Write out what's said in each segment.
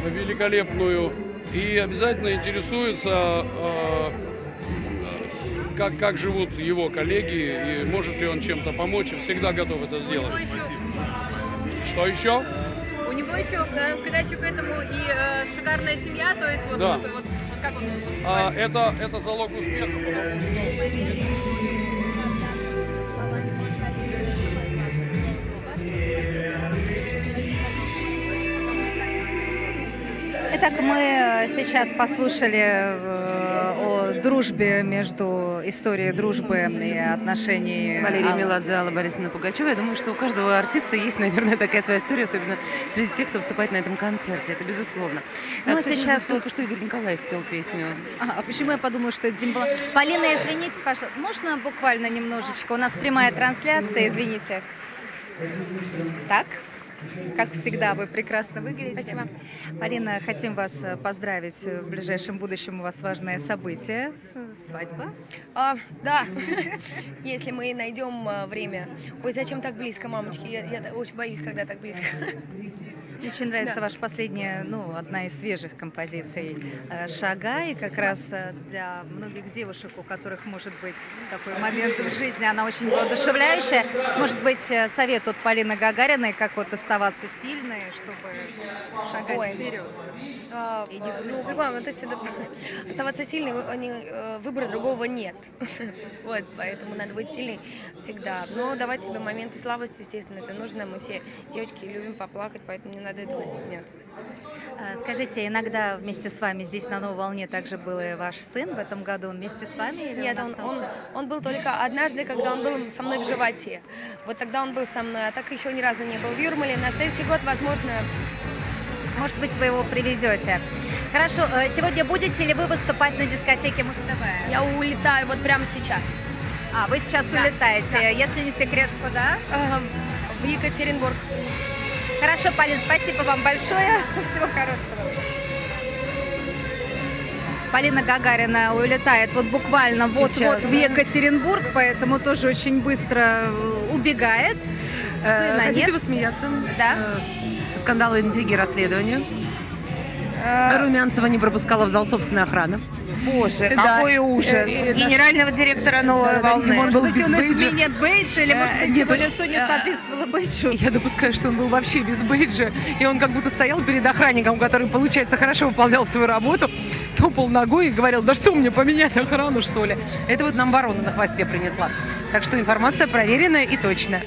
великолепную и обязательно интересуется, как живут его коллеги и может ли он чем-то помочь, и всегда готов это сделать. Что еще? У него еще в придачу к этому и шикарная семья, то есть вот, да. вот как он это залог успеха. Итак, мы сейчас послушали о дружбе историей дружбы и отношений Валерия Меладзе, Алла Борисовна Пугачева. Я думаю, что у каждого артиста есть, наверное, такая своя история, особенно среди тех, кто выступает на этом концерте. Это безусловно. Ну, кстати, сейчас только что Игорь Николаев пел песню. А почему я подумала, что это Дима? Полина, извините, пожалуйста, можно буквально немножечко? У нас прямая трансляция, извините. Так? Как всегда, вы прекрасно выглядите. Спасибо. Полина, хотим вас поздравить. В ближайшем будущем у вас важное событие. Свадьба. Да, если мы найдем время. Ой, зачем так близко, мамочки? Я очень боюсь, когда так близко. Мне очень нравится ваша последняя, одна из свежих композиций «Шага». И как раз для многих девушек, у которых может быть такой момент в жизни, она очень воодушевляющая. Может быть, совет от Полины Гагариной, как вот оставаться сильной, чтобы шагать вперед. И не грустить. То есть это, оставаться сильной, выбора другого нет. Вот, поэтому надо быть сильной всегда. Но давать себе моменты слабости, естественно, это нужно. Мы все девочки любим поплакать, поэтому не надо этого стесняться. Скажите, иногда вместе с вами здесь на Новой волне также был и ваш сын. В этом году он вместе с вами? Или Нет, он был только однажды, когда он был со мной в животе. Вот тогда он был со мной, а так еще ни разу не был в Юрмале. На следующий год, возможно... Может быть, вы его привезете. Хорошо, сегодня будете ли вы выступать на дискотеке Муз-ТВ? Я улетаю вот прямо сейчас. Вы сейчас улетаете. Да. Если не секрет, куда? В Екатеринбург. Хорошо, Полин, спасибо вам большое. Всего хорошего. Полина Гагарина улетает вот буквально вот-вот в Екатеринбург, поэтому тоже очень быстро убегает. Сына Хотите нет. вы смеяться? Да. Скандалы, интриги, расследования. Румянцева не пропускала в зал собственной охраны. Боже, какой ужас. Генерального директора «Новой волны». Может быть, он изменит бейдж, или, может быть, его лицо не соответствовало бейджу? Я допускаю, что он был вообще без бейджа, и он как будто стоял перед охранником, который, получается, хорошо выполнял свою работу, топал ногой и говорил: да что мне, поменять охрану, что ли? Это вот нам ворона на хвосте принесла. Так что информация проверенная и точная.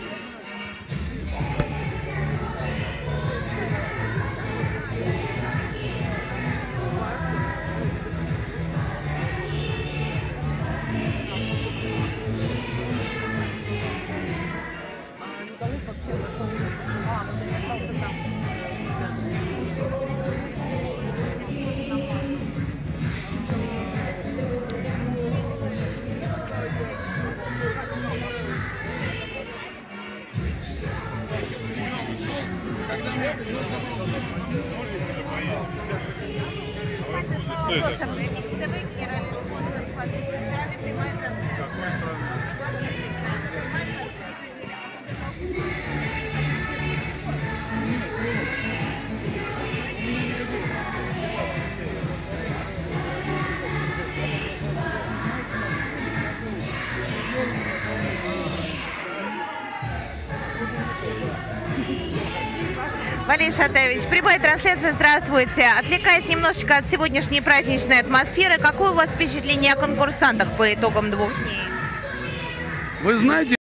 Валерий Шатаевич, прямая трансляция, здравствуйте. Отвлекаясь немножечко от сегодняшней праздничной атмосферы, какое у вас впечатление о конкурсантах по итогам 2 дней? Вы знаете,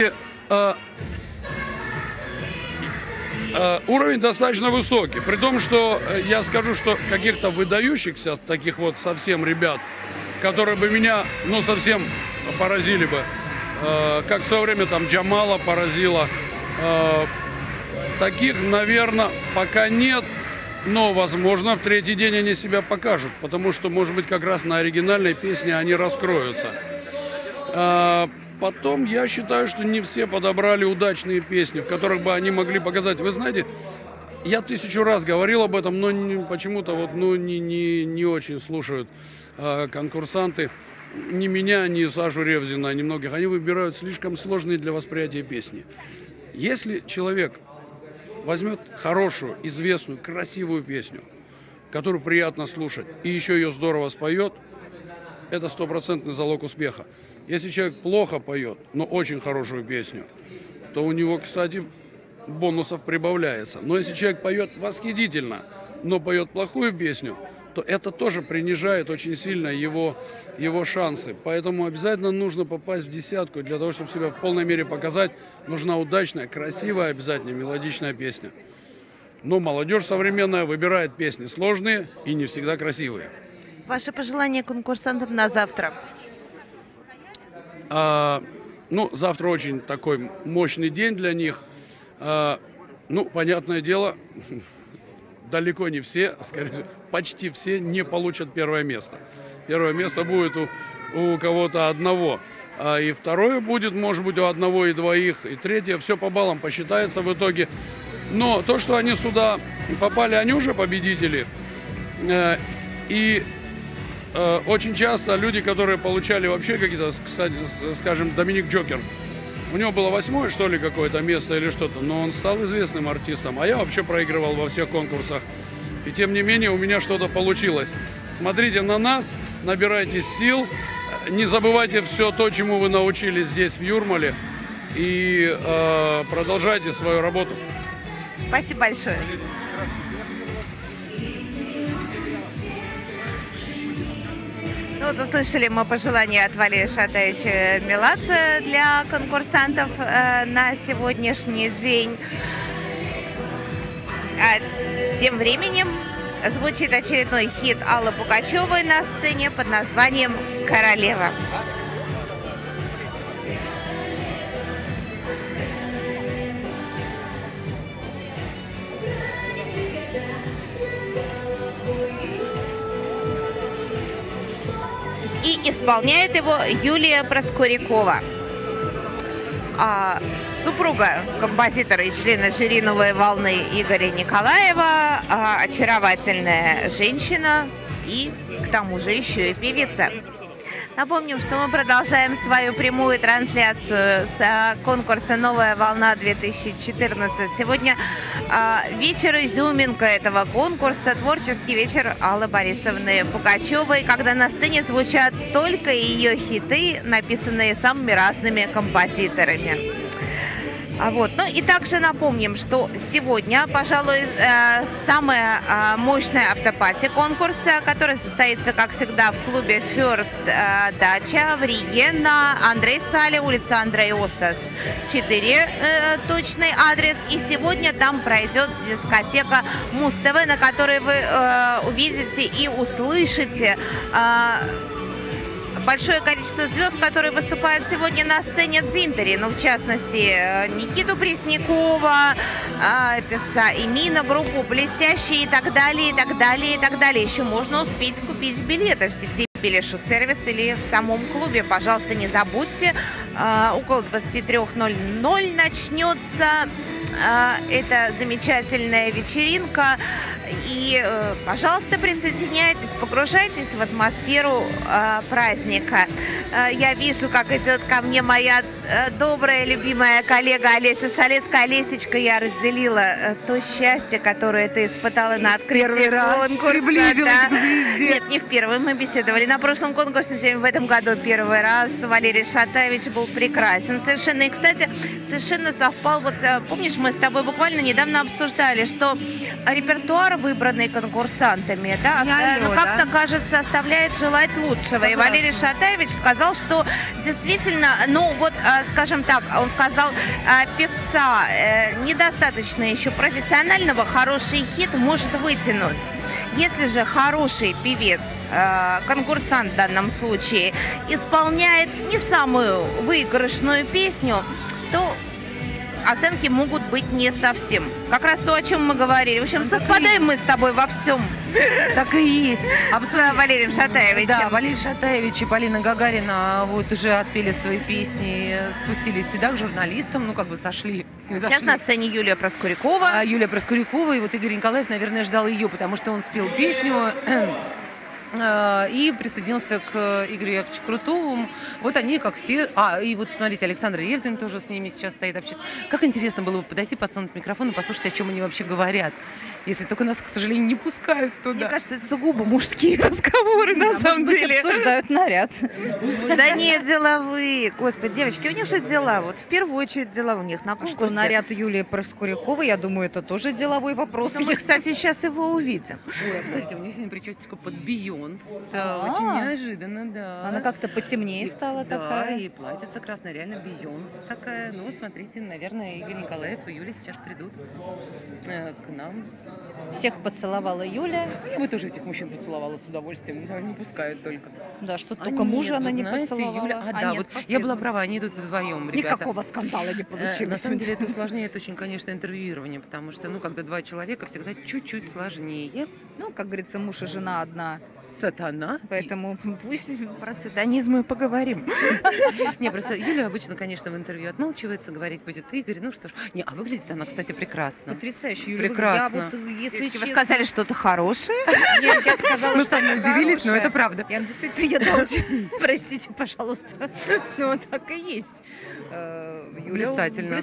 уровень достаточно высокий. При том, что я скажу, что каких-то выдающихся, таких вот совсем ребят, которые бы меня, совсем поразили бы, как в свое время там Джамала поразила, таких, наверное, пока нет, но, возможно, в 3-й день они себя покажут, потому что, может быть, как раз на оригинальной песне они раскроются. Потом, я считаю, что не все подобрали удачные песни, в которых бы они могли показать. Вы знаете, я 1000 раз говорил об этом, но почему-то не очень слушают конкурсанты ни меня, ни Сашу Ревзина, ни многих. Они выбирают слишком сложные для восприятия песни. Если человек возьмет хорошую, известную, красивую песню, которую приятно слушать, и еще ее здорово споет, это стопроцентный залог успеха. Если человек плохо поет, но очень хорошую песню, то у него, кстати, бонусов прибавляется. Но если человек поет восхитительно, но поет плохую песню, то это тоже принижает очень сильно его шансы. Поэтому обязательно нужно попасть в десятку. Для того, чтобы себя в полной мере показать, нужна удачная, красивая, обязательно мелодичная песня. Но молодежь современная выбирает песни сложные и не всегда красивые. Ваши пожелания конкурсантам на завтра? Завтра очень такой мощный день для них. Понятное дело, далеко не все, скорее всего, почти все не получат первое место. Первое место будет у кого-то одного. И второе будет, может быть, у одного и двоих. И третье, все по баллам посчитается в итоге. Но то, что они сюда попали, они уже победители. И очень часто люди, которые получали вообще какие-то, кстати, скажем, Доминик Джокер, у него было 8-е, что ли, какое-то место или что-то, но он стал известным артистом, а я вообще проигрывал во всех конкурсах. И тем не менее у меня что-то получилось. Смотрите на нас, набирайтесь сил, не забывайте все то, чему вы научились здесь, в Юрмале, и продолжайте свою работу. Спасибо большое. Услышали мы пожелания от Валерия Шатаевича Меладзе для конкурсантов на сегодняшний день. А тем временем звучит очередной хит Аллы Пугачевой на сцене под названием «Королева». И исполняет его Юлия Проскурякова, супруга композитора и члена жюри «Новой волны» Игоря Николаева, очаровательная женщина и, к тому же, еще и певица. Напомним, что мы продолжаем свою прямую трансляцию с конкурса «Новая волна-2014». Сегодня вечер изюминка этого конкурса, творческий вечер Аллы Борисовны Пугачевой, когда на сцене звучат только ее хиты, написанные самыми разными композиторами. И также напомним, что сегодня, пожалуй, самая мощная автопати конкурса, которая состоится, как всегда, в клубе First Дача в Риге на Андрей Сале, улица Андрей Остас 4, точный адрес. И сегодня там пройдет дискотека Муз-ТВ, на которой вы увидите и услышите большое количество звезд, которые выступают сегодня на сцене Дзинтери. В частности, Никиту Преснякова, певца Эмина, группу «Блестящие» и так далее, и так далее, и так далее. Еще можно успеть купить билеты в сети Белешу-сервис или в самом клубе. Пожалуйста, не забудьте, около 23:00 начнется эта замечательная вечеринка. И, пожалуйста, присоединяйтесь, погружайтесь в атмосферу праздника. Я вижу, как идет ко мне моя добрая, любимая коллега Олеся Шалецкая. Олесечка, я разделила то счастье, которое ты испытала на открытии конкурса. Приблизилась к звезде. Нет, не в первый. Мы беседовали на прошлом конкурсе, в этом году первый раз. Валерий Шатаевич был прекрасен совершенно. И, кстати, совершенно совпал. Помнишь, мы с тобой буквально недавно обсуждали, что репертуар, выбранный конкурсантами, как-то, кажется, оставляет желать лучшего. Согласна. И Валерий Шатаевич сказал, что действительно, скажем так, он сказал, певца недостаточно еще профессионального, хороший хит может вытянуть. Если же хороший певец, конкурсант в данном случае, исполняет не самую выигрышную песню, то оценки могут быть не совсем. Как раз то, о чем мы говорили. В общем, совпадаем мы с тобой во всем. Так и есть. С Валерием Шатаевичем. Да, Валерий Шатаевич и Полина Гагарина уже отпели свои песни, спустились сюда к журналистам, сошли. Сейчас на сцене Юлия Проскурякова. Юлия Проскурякова, и Игорь Николаев, наверное, ждал ее, потому что он спел песню и присоединился к Игорю Яковлевичу Крутову. Вот они, как все... и вот смотрите, Александр Ревзин тоже с ними сейчас стоит, общается. Как интересно было бы подойти, подсунуть микрофон и послушать, о чем они вообще говорят. Если только нас, к сожалению, не пускают туда. Мне кажется, это сугубо мужские разговоры, на самом деле. Обсуждают наряд. Да нет, деловые. Господи, девочки, у них же дела. Вот в первую очередь дела у них на конкурсе. Что наряд Юлии Проскуряковой, я думаю, это тоже деловой вопрос. Мы, кстати, сейчас его увидим. Ой, кстати, у нее сегодня причесочка под Бейонс. Очень неожиданно, да. Она как-то потемнее стала такая. Да, и платьице красное, реально Бейонс такая. Ну, смотрите, наверное, Игорь Николаев и Юля сейчас придут к нам. Всех поцеловала Юля. Я бы тоже этих мужчин поцеловала с удовольствием, но не пускают только. Да, что только мужа она не поцеловала. Юля... да, вот я была права, они идут вдвоем, ребята. Никакого скандала не получилось. На самом деле это усложняет очень, конечно, интервьюирование, потому что, когда два человека, всегда чуть-чуть сложнее. Ну, как говорится, муж и жена одна. Сатана. Поэтому пусть про сатанизм и поговорим. Не, просто Юля обычно, конечно, в интервью отмалчивается, говорить будет Игорь, ну что ж. Не, а выглядит она, кстати, прекрасно. Потрясающе, Юля. Прекрасно. Я вот, если Вы сказали что-то хорошее? Нет, я сказала, Мы что сами удивились, но это правда. Я действительно, я очень... Простите, пожалуйста. Но так и есть. Блистательно,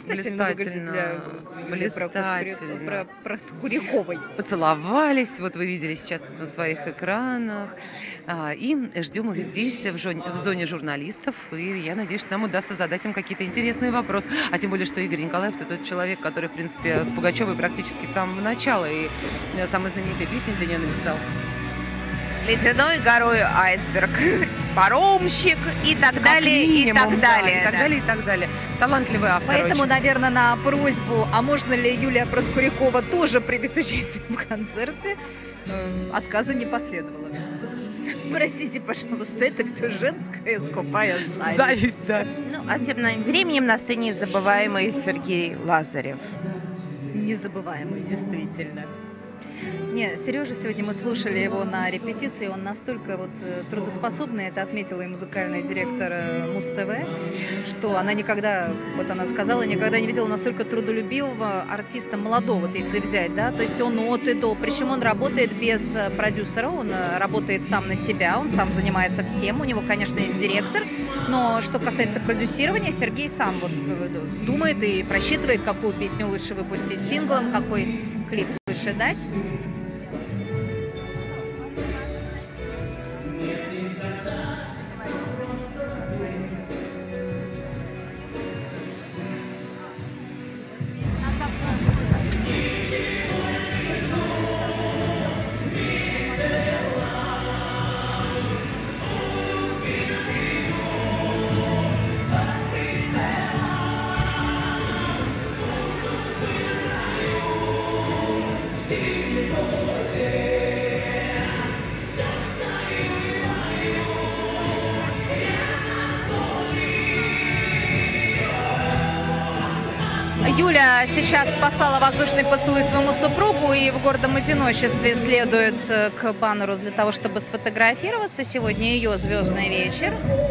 блистательно. Проскуряковой. Поцеловались, вот вы видели сейчас на своих экранах. И ждем их здесь, в зоне журналистов. И я надеюсь, что нам удастся задать им какие-то интересные вопросы. А тем более, что Игорь Николаев – это тот человек, который, в принципе, с Пугачевой практически с самого начала. И самые знаменитые песни для нее написал. Ледяной горой айсберг, паромщик и так далее, и так далее. И так далее, и так далее. Талантливый автор. Поэтому, очень. наверное, на просьбу, а можно ли Юлия Проскурякова тоже примет участие в концерте, отказа не последовало. Простите, пожалуйста, это все женская скупая зависть. Да. Ну, а тем временем на сцене забываемый Сергей Лазарев. Незабываемый, действительно. Нет, Сережа, сегодня мы слушали его на репетиции, он настолько трудоспособный, это отметила и музыкальный директор Муз-ТВ, что она никогда, она сказала, никогда не видела настолько трудолюбивого артиста молодого, если взять, да, то есть он от и до, причем он работает без продюсера, он работает сам на себя, он сам занимается всем, у него, конечно, есть директор, но что касается продюсирования, Сергей сам думает и просчитывает, какую песню лучше выпустить синглом, какой клип лучше дать. Юля сейчас послала воздушный поцелуй своему супругу и в гордом одиночестве следует к баннеру для того, чтобы сфотографироваться. Сегодня ее звездный вечер.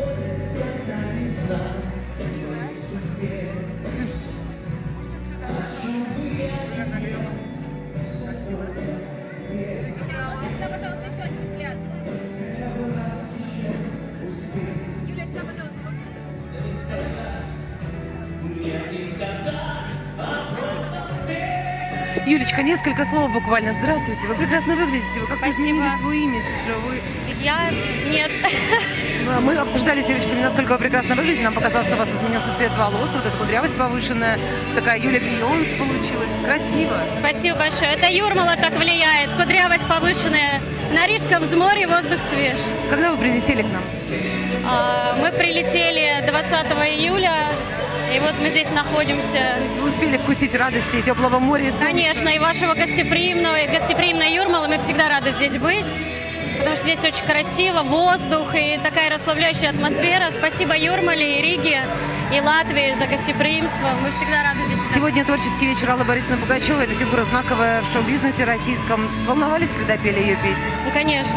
Юлечка, несколько слов буквально. Здравствуйте, вы прекрасно выглядите, вы как-то изменили свой имидж. Я? Нет. Мы обсуждали с девочками, насколько вы прекрасно выглядите. Нам показалось, что у вас изменился цвет волос, вот эта кудрявость повышенная. Такая Юля Бейонс получилась. Красиво. Спасибо большое. Это Юрмала так влияет. Кудрявость повышенная. На Рижском взморье воздух свеж. Когда вы прилетели к нам? Мы прилетели 20 июля. И вот мы здесь находимся. То есть вы успели вкусить радости теплого моря и солнца? Конечно, и вашего гостеприимной Юрмалы. Мы всегда рады здесь быть, потому что здесь очень красиво, воздух и такая расслабляющая атмосфера. Спасибо Юрмале и Риге, и Латвии за гостеприимство. Мы всегда рады здесь. Сегодня творческий вечер Аллы Борисовны Пугачевой. Это фигура знаковая в шоу-бизнесе российском. Волновались, когда пели ее песни? Ну, конечно.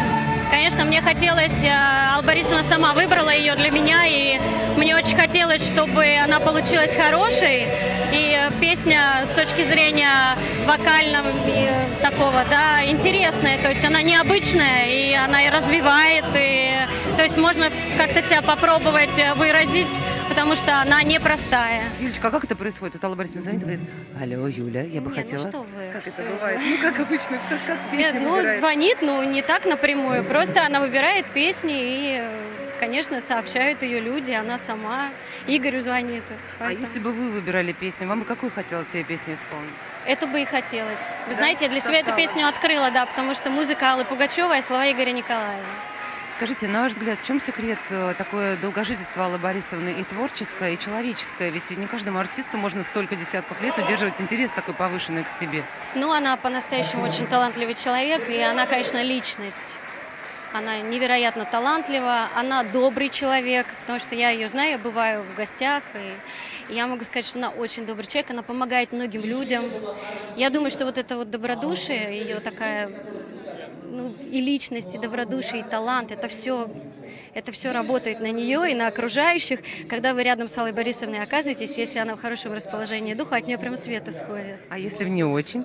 Конечно, мне хотелось, Алла Борисовна сама выбрала ее для меня, и мне очень хотелось, чтобы она получилась хорошей. И песня с точки зрения вокального и такого, да, интересная. То есть она необычная, и она и развивает, и то есть можно как-то себя попробовать выразить, потому что она непростая. Юлечка, а как это происходит? Вот Алла Борисовна звонит и говорит: алло, Юля, я бы хотела. Ну что вы, Как всё. это бывает? Ну, как обычно, как Нет, песни ну, выбирает? звонит, ну, не так напрямую. Просто она выбирает песни и, конечно, сообщают ее люди, она сама. Игорю звонит. А Поэтому если бы вы выбирали песню, вам бы какую хотелось себе песню исполнить? эту бы и хотелось. Вы Да? знаете, я для себя эту Совпало. песню открыла, да, потому что музыка Аллы Пугачевой, а слова Игоря Николаева. Скажите, на ваш взгляд, в чем секрет такое долгожительство Аллы Борисовны и творческое, и человеческое? Ведь не каждому артисту можно столько десятков лет удерживать интерес такой повышенный к себе. Ну, она по-настоящему очень талантливый человек, и она, конечно, личность. Она невероятно талантлива, она добрый человек, потому что я ее знаю, я бываю в гостях, и я могу сказать, что она очень добрый человек, она помогает многим людям. Я думаю, что вот это вот добродушие, ее такая, ну, и личность, и добродушие, и талант, это все работает на нее и на окружающих. Когда вы рядом с Аллой Борисовной оказываетесь, если она в хорошем расположении духа, от нее прям свет исходит. А если не очень?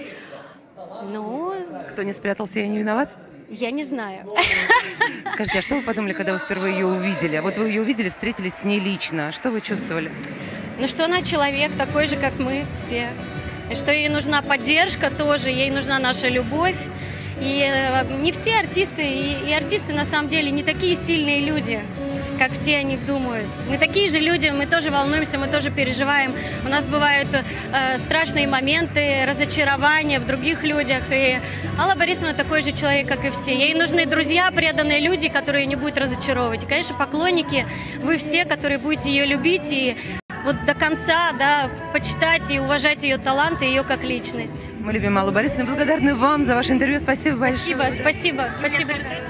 Ну, Кто не спрятался, я не виноват? я не знаю. Скажите, а что вы подумали, когда вы впервые ее увидели? А вот вы ее увидели, встретились с ней лично. Что вы чувствовали? Ну, что она человек такой же, как мы все. И что ей нужна поддержка тоже, ей нужна наша любовь. И не все артисты, и артисты на самом деле не такие сильные люди, как все о них думают. Мы такие же люди, мы тоже волнуемся, мы тоже переживаем. У нас бывают страшные моменты, разочарования в других людях. И Алла Борисовна такой же человек, как и все. Ей нужны друзья, преданные люди, которые не будут разочаровывать. И, конечно, поклонники, вы все, которые будете ее любить и вот до конца, да, почитать и уважать ее талант и ее как личность. Мы любим Аллу Борисовну, благодарны вам за ваше интервью. Спасибо большое. Спасибо, спасибо, спасибо.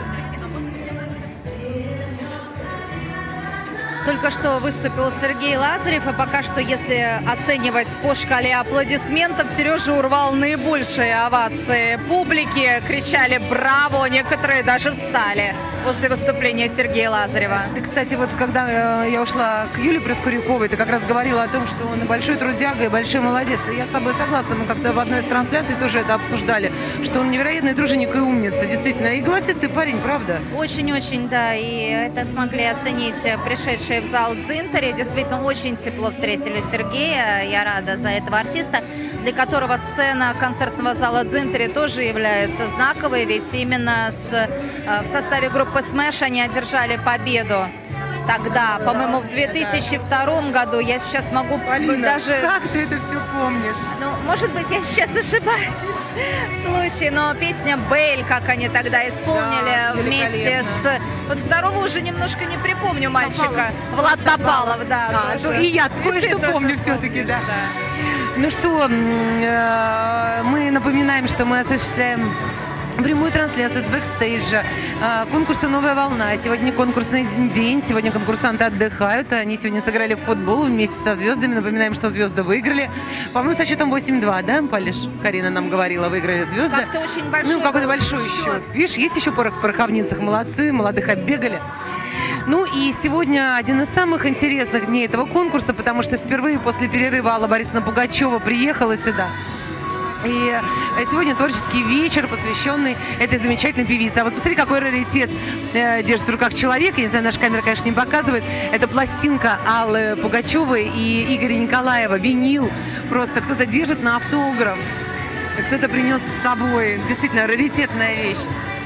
Только что выступил Сергей Лазарев, и пока что, если оценивать по шкале аплодисментов, Сережа урвал наибольшие овации публики, кричали «Браво!», некоторые даже встали после выступления Сергея Лазарева. Ты, кстати, вот когда я ушла к Юле Проскуряковой, ты как раз говорила о том, что он и большой трудяга, и большой молодец. И я с тобой согласна, мы как-то в одной из трансляций тоже это обсуждали, что он невероятный труженик и умница, действительно. И голосистый парень, правда? Очень-очень, да, и это смогли оценить пришедшие в зал Дзинтари. Действительно, очень тепло встретили Сергея. Я рада за этого артиста, для которого сцена концертного зала Дзинтари тоже является знаковой, ведь именно в составе группы Smash они одержали победу. Тогда, по-моему, в 2002 году, я сейчас могу даже... Как ты это все помнишь? Ну, может быть, я сейчас ошибаюсь в случае, но песня «Бель», как они тогда исполнили, Да, вместе с... Вот второго уже немножко не припомню мальчика. Влад Топалов, да. Ну, и я кое-что помню все-таки, да. Ну что, мы напоминаем, что мы осуществляем прямую трансляцию с бэкстейджа конкурса «Новая волна». Сегодня конкурсный день, сегодня конкурсанты отдыхают. Они сегодня сыграли в футбол вместе со звездами. Напоминаем, что звезды выиграли. По-моему, со счетом 8-2, да, Палиш? Карина нам говорила, выиграли звезды. Как-то очень большой. Ну, какой-то был большой счет. счет. Видишь, есть еще порох в пороховницах. Молодцы, молодых оббегали. Ну и сегодня один из самых интересных дней этого конкурса, потому что впервые после перерыва Алла Борисовна Пугачева приехала сюда. И сегодня творческий вечер, посвященный этой замечательной певице. А вот посмотри, какой раритет держит в руках человек. Я не знаю, наша камера, конечно, не показывает. Это пластинка Аллы Пугачевой и Игоря Николаева. Винил. Просто кто-то держит на автограф. Кто-то принес с собой. Действительно, раритетная вещь.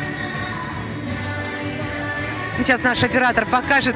Сейчас наш оператор покажет.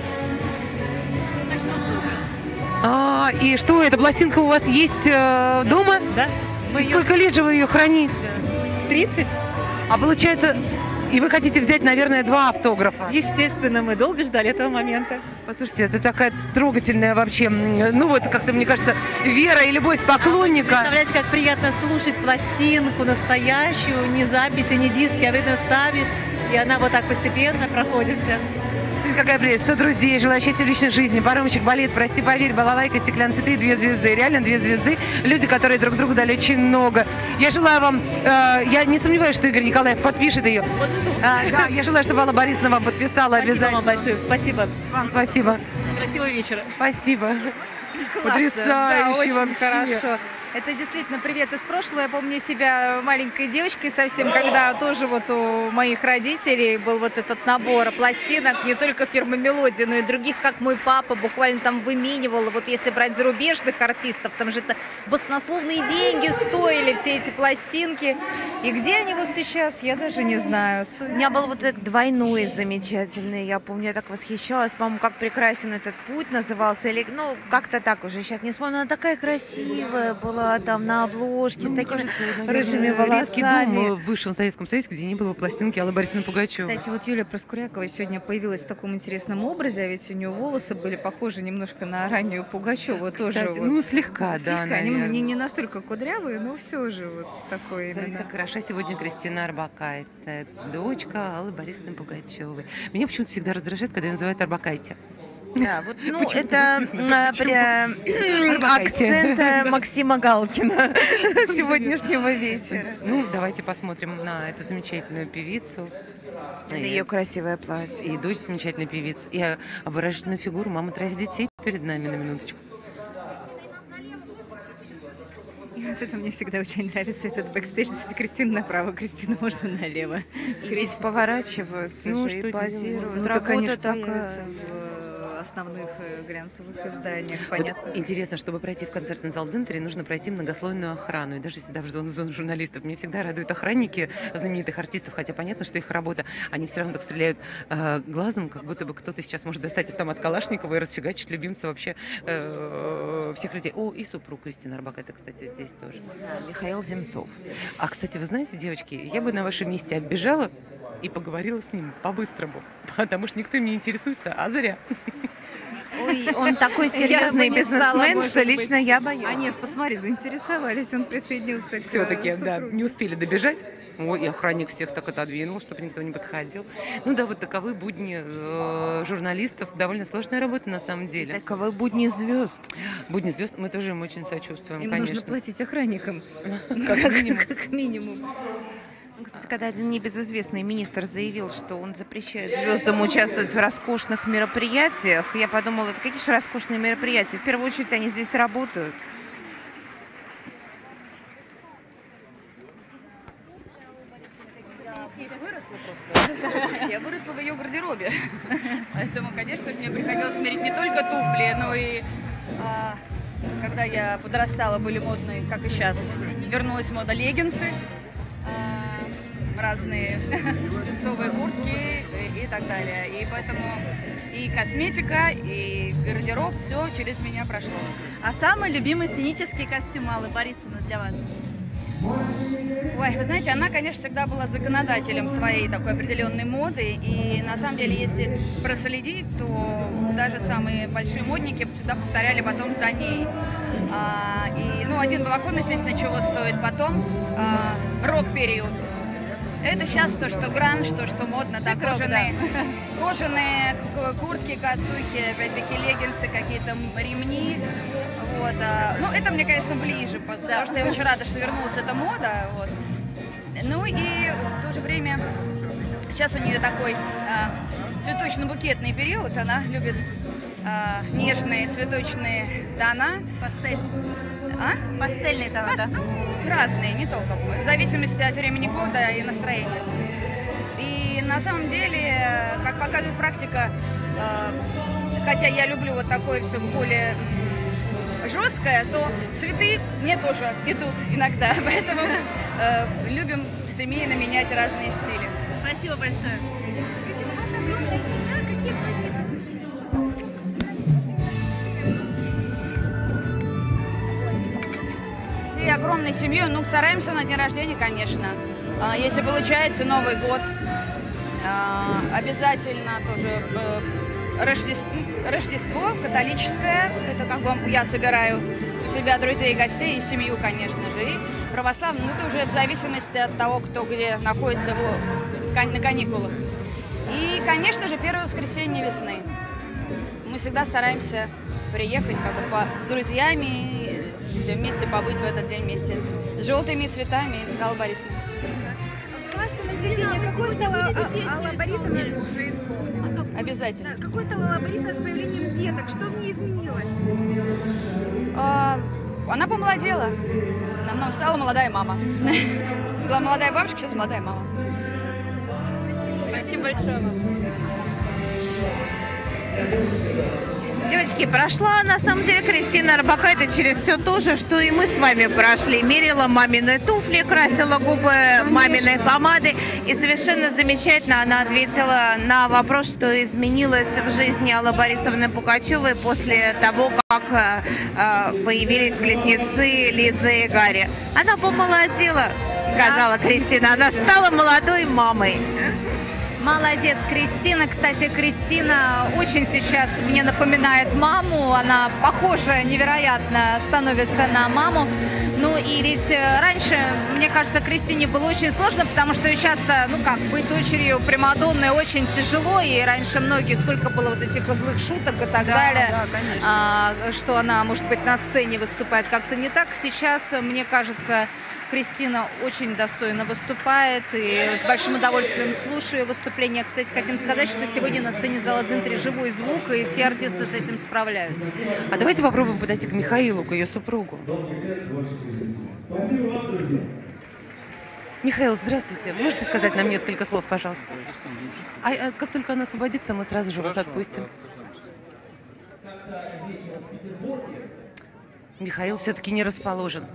И что, эта пластинка у вас есть дома? Да. И сколько лет же вы ее храните? 30. А получается, и вы хотите взять, наверное, 2 автографа? Естественно, мы долго ждали этого момента. Послушайте, это такая трогательная вообще, ну вот как-то, мне кажется, вера и любовь поклонника. Представляете, как приятно слушать пластинку настоящую, не записи, не диски, а вы ее ставишь, и она вот так постепенно проходится. Смотрите, какая прелесть. 100 друзей, желаю счастья в личной жизни. Паромщик, балет, прости, поверь, балалайка, стеклянные цветы, 2 звезды. Реально 2 звезды. Люди, которые друг другу дали очень много. Я желаю вам, я не сомневаюсь, что Игорь Николаев подпишет ее. Да, я желаю, чтобы Алла Борисовна вам подписала обязательно. Спасибо вам большое. Спасибо. Вам спасибо. Красивого вечера. Спасибо. Классно, Потрясающе да, очень вообще. хорошо. Это действительно привет из прошлого. Я помню себя маленькой девочкой совсем, когда тоже вот у моих родителей был вот этот набор пластинок, не только фирмы «Мелодия», но и других, как мой папа, буквально там выменивал. Вот если брать зарубежных артистов, там же это баснословные деньги стоили все эти пластинки. И где они вот сейчас, я даже не знаю. У меня был вот этот двойной замечательный, я помню, я так восхищалась, по-моему, как прекрасен этот путь назывался, или, ну, как-то так уже, сейчас не вспомню, она такая красивая была там на обложке, с такими рыжими Редкий волосами. дом в бывшем Советском Союзе, где не было пластинки Аллы Борисовны Пугачевой. Кстати, вот Юлия Проскурякова сегодня появилась в таком интересном образе, а ведь у нее волосы были похожи немножко на раннюю Пугачеву. Кстати, тоже вот, ну слегка, да, наверное. не настолько кудрявые, но все же вот такой Смотрите, именно. как хороша сегодня Кристина Орбакайте, дочка Аллы Борисовны Пугачевой. Меня почему-то всегда раздражает, когда ее называют Орбакайте. Да, вот, ну, это акцент Максима Галкина сегодняшнего вечера. Ну, давайте посмотрим на эту замечательную певицу. На ее красивое платье. И дочь замечательной певицы. И обворожительную фигуру мамы 3 детей перед нами на минуточку. И вот это мне всегда очень нравится, этот бэкстейдж. Кристина направо, Кристина можно налево. Ведь поворачиваются Ну, же что и делать? позируют. Ну, так Работа они же такая. появятся в основных глянцевых изданиях, понятно. Вот интересно, чтобы пройти в концертный зал Дзинтери, нужно пройти многослойную охрану. И даже сюда в зону журналистов. Меня всегда радуют охранники знаменитых артистов, хотя понятно, что их работа. Они все равно так стреляют глазом, как будто бы кто-то сейчас может достать автомат Калашникова и расфигачить любимца вообще всех людей. О, и супруг Кристина Орбакайте, кстати, здесь тоже. Михаил Земцов. А, кстати, вы знаете, девочки, я бы на вашем месте оббежала и поговорила с ним по-быстрому, потому что никто им не интересуется, а зря. Ой, он такой Я серьезный бы не стала, бизнесмен, может что быть. лично я боюсь. А нет, посмотри, заинтересовались, он присоединился к Все-таки, да, супруге. не успели добежать. Ой, и охранник всех так отодвинул, чтобы никто не подходил. Ну да, вот таковы будни журналистов. Довольно сложная работа на самом деле. Таковы будни звезд. Будни звезд мы тоже им очень сочувствуем, Им конечно. нужно платить охранникам, Как минимум. как минимум. Ну, кстати, когда один небезызвестный министр заявил, что он запрещает звездам участвовать в роскошных мероприятиях, я подумала, это какие же роскошные мероприятия? В первую очередь они здесь работают. Выросла просто. Я выросла в ее гардеробе. Поэтому, конечно же, мне приходилось смирить не только туфли, но и когда я подрастала, были модные, как и сейчас. Вернулась мода леггинсы, разные джинсовые куртки и так далее. И поэтому и косметика, и гардероб, все через меня прошло. А самый любимый сценический костюм Аллы Борисовны для вас? Ой, вы знаете, она, конечно, всегда была законодателем своей такой определенной моды. И на самом деле, если проследить, то даже самые большие модники всегда повторяли потом за ней. Ну, один балахон, естественно, чего стоит. Потом рок-период. Это сейчас то, что гранж, то, что модно, да, кожаные куртки, косухи, опять-таки леггинсы, какие-то ремни. Вот, ну, это мне, конечно, ближе, потому что я очень рада, что вернулась эта мода. Вот. Ну и в то же время сейчас у нее такой цветочно-букетный период, она любит нежные цветочные тона. Пастель. Пастельные тона, да. Ну, разные, не только. В зависимости от времени года и настроения. И на самом деле, как показывает практика, хотя я люблю вот такое все более жесткое, то цветы мне тоже идут иногда. Поэтому любим семейно менять разные стили. Спасибо большое. Кристина, у вас огромная семья, какие традиции существуют? Всей огромной семьей, ну, стараемся на день рождения, конечно. Если получается Новый год, обязательно тоже Рождество католическое, это как бы я собираю у себя друзей и гостей, и семью, конечно же, и православную, ну, это уже в зависимости от того, кто где находится на каникулах. И, конечно же, первое воскресенье весны. Мы всегда стараемся приехать как бы с друзьями, все вместе побыть в этот день вместе с желтыми цветами и с Аллой Борисовной. Ваше наблюдение, какой стала Алла Борисовна? Обязательно. Какой стала Алла Борисовна с появлением деток? Что в ней изменилось? Она помолодела. Нам стала молодая мама. Была молодая бабушка, сейчас молодая мама. Спасибо большое вам. Девочки, прошла на самом деле Кристина Орбакайте через все то же, что и мы с вами прошли. Мерила мамины туфли, красила губы маминой помадой. И совершенно замечательно она ответила на вопрос, что изменилось в жизни Аллы Борисовны Пугачевой после того, как появились близнецы Лиза и Гарри. Она помолодела, сказала Кристина. Она стала молодой мамой. Молодец, Кристина. Кстати, Кристина очень сейчас мне напоминает маму. Она похожа невероятно становится на маму. Ну и ведь раньше, мне кажется, Кристине было очень сложно, потому что часто, быть дочерью примадонны очень тяжело. И раньше многие, сколько было вот этих злых шуток и так далее, что она, может быть, на сцене выступает как-то не так. Сейчас, мне кажется, Кристина очень достойно выступает и с большим удовольствием слушаю ее выступления. Кстати, хотим сказать, что сегодня на сцене зала Дзинтри живой звук, и все артисты с этим справляются. А давайте попробуем подойти к Михаилу, к ее супругу. Михаил, здравствуйте. Можете сказать нам несколько слов, пожалуйста? А как только она освободится, мы сразу же вас отпустим. Михаил все-таки не расположен.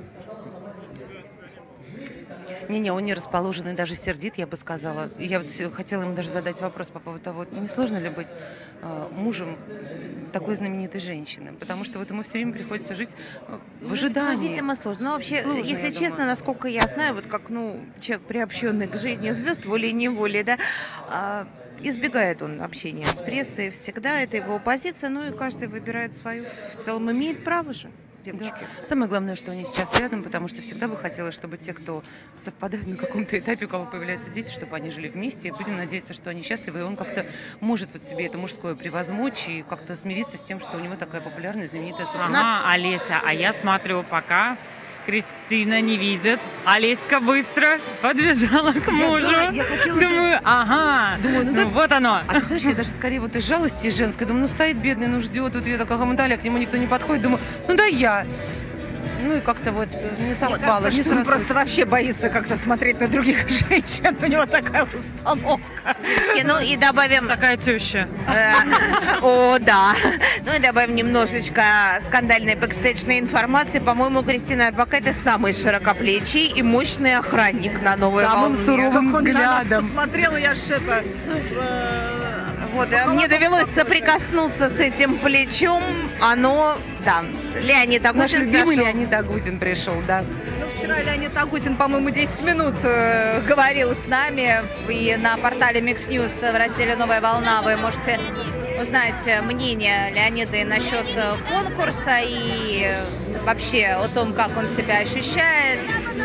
Не, он не расположен и даже сердит, я бы сказала. Я вот хотела ему даже задать вопрос по поводу того, не сложно ли быть мужем такой знаменитой женщины, потому что вот ему все время приходится жить в ожидании. Видимо, сложно. Но вообще, сложно, если честно, думаю. насколько я знаю, вот как человек, приобщенный к жизни звезд, волей-неволей, да, избегает он общения с прессой, всегда это его позиция, ну и каждый выбирает свою, в целом имеет право же. Девочки. Да. Самое главное, что они сейчас рядом, потому что всегда бы хотелось, чтобы те, кто совпадают на каком-то этапе, у кого появляются дети, чтобы они жили вместе. И будем надеяться, что они счастливы, и он как-то может вот себе это мужское превозмочь и как-то смириться с тем, что у него такая популярная, знаменитая супруга. Ага, Олеся, а я смотрю, пока Кристина не видит, Олеська быстро подбежала к мужу. Да, я хотела... Думаю, вот оно. А ты знаешь, я даже скорее вот из жалости женской думаю, стоит бедный, ждет, вот ее такая хомуталия, к нему никто не подходит, думаю, да я. Ну и как-то вот не совпало. Мне кажется, что он просто вообще боится как-то смотреть на других женщин. У него такая установка. Ну и добавим... Такая теща. О, да. Ну и добавим немножечко скандальной бэкстейджной информации. По-моему, Кристина Орбакайте самый широкоплечий и мощный охранник на Новой Волне. Самым суровым взглядом. Посмотрела я ж это... Вот, мне довелось соприкоснуться с этим плечом. Оно, да, Леонид Агутин. Наш любимый Леонид Агутин пришел, да. Вчера Леонид Агутин, по-моему, 10 минут говорил с нами. И на портале Mix News в разделе «Новая волна» вы можете узнать мнение Леонида и насчет конкурса, и вообще о том, как он себя ощущает.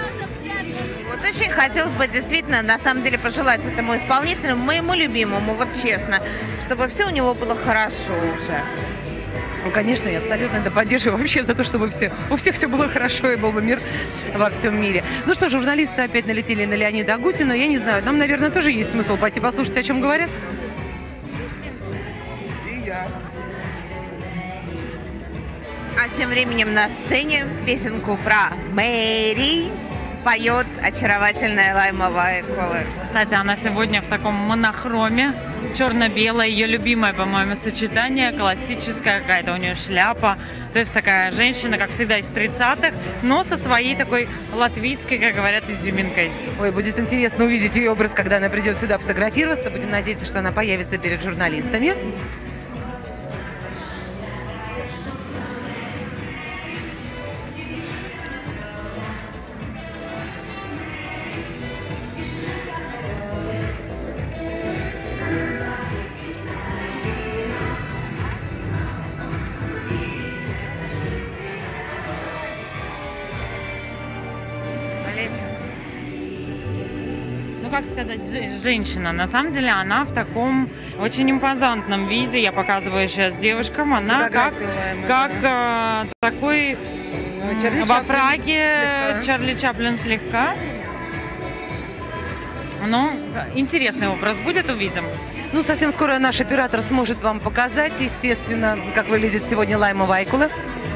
Вот очень хотелось бы действительно, на самом деле, пожелать этому исполнителю, моему любимому, вот честно, чтобы все у него было хорошо уже. Ну, конечно, я абсолютно это поддерживаю вообще за то, чтобы у всех все было хорошо и был бы мир во всем мире. Ну что, журналисты опять налетели на Леонида Агутина. Я не знаю, нам, наверное, тоже есть смысл пойти послушать, о чем говорят. И я. А тем временем на сцене песенку про Мэри поет очаровательная Лайма Вайкулы. Кстати, она сегодня в таком монохроме, черно-белое, ее любимое, по-моему, сочетание, классическая какая-то у нее шляпа. То есть такая женщина, как всегда, из 30-х, но со своей такой латвийской, как говорят, изюминкой. Ой, будет интересно увидеть ее образ, когда она придет сюда фотографироваться. Будем надеяться, что она появится перед журналистами. как сказать, женщина. На самом деле она в таком очень импозантном виде. Я показываю сейчас девушкам. Она как такой во фраге Чарли Чаплин слегка. Ну, интересный образ будет, увидим. Ну, совсем скоро наш оператор сможет вам показать, естественно, как выглядит сегодня Лайма Вайкула.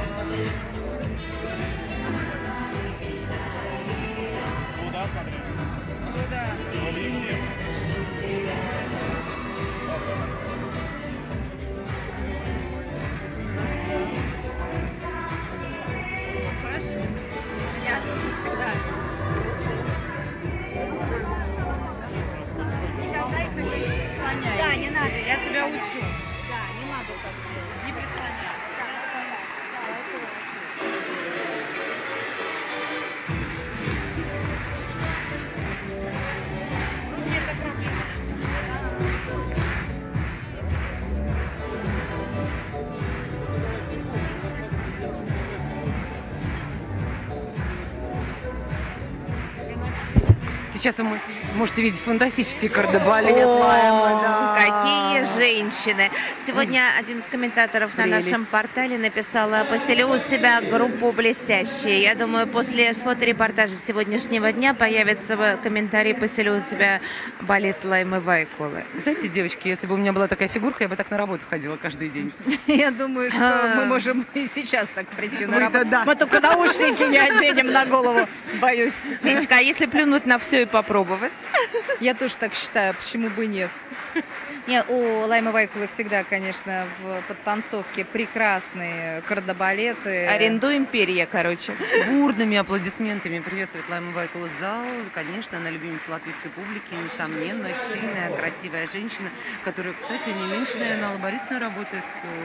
Да, не надо. Я тебя учу. Да, не надо так делать. Не прислоняйся. Сейчас вы можете видеть фантастический кардебалет Лаймы. Да. Какие женщины! Сегодня один из комментаторов на нашем портале написал: «Поселю у себя группу блестящие». Я думаю, после фоторепортажа сегодняшнего дня появится комментарий: «Поселю у себя балет Лаймы Вайкулы». Знаете, девочки, если бы у меня была такая фигурка, я бы так на работу ходила каждый день. Я думаю, что мы можем и сейчас так прийти на Ой, да, работу. да. Мы только наушники не оденем на голову, боюсь. Речка, а если плюнуть на все и попробовать? Я тоже так считаю, почему бы нет. Нет, у Лаймы Вайкулы всегда, конечно, в подтанцовке прекрасные кардебалеты. Арендуем перья, короче. Бурными аплодисментами приветствует Лайма Вайкула зал. Конечно, она любимица латвийской публики, несомненно, стильная, красивая женщина, которая, кстати, не меньше, наверное, Алла Борисовна работает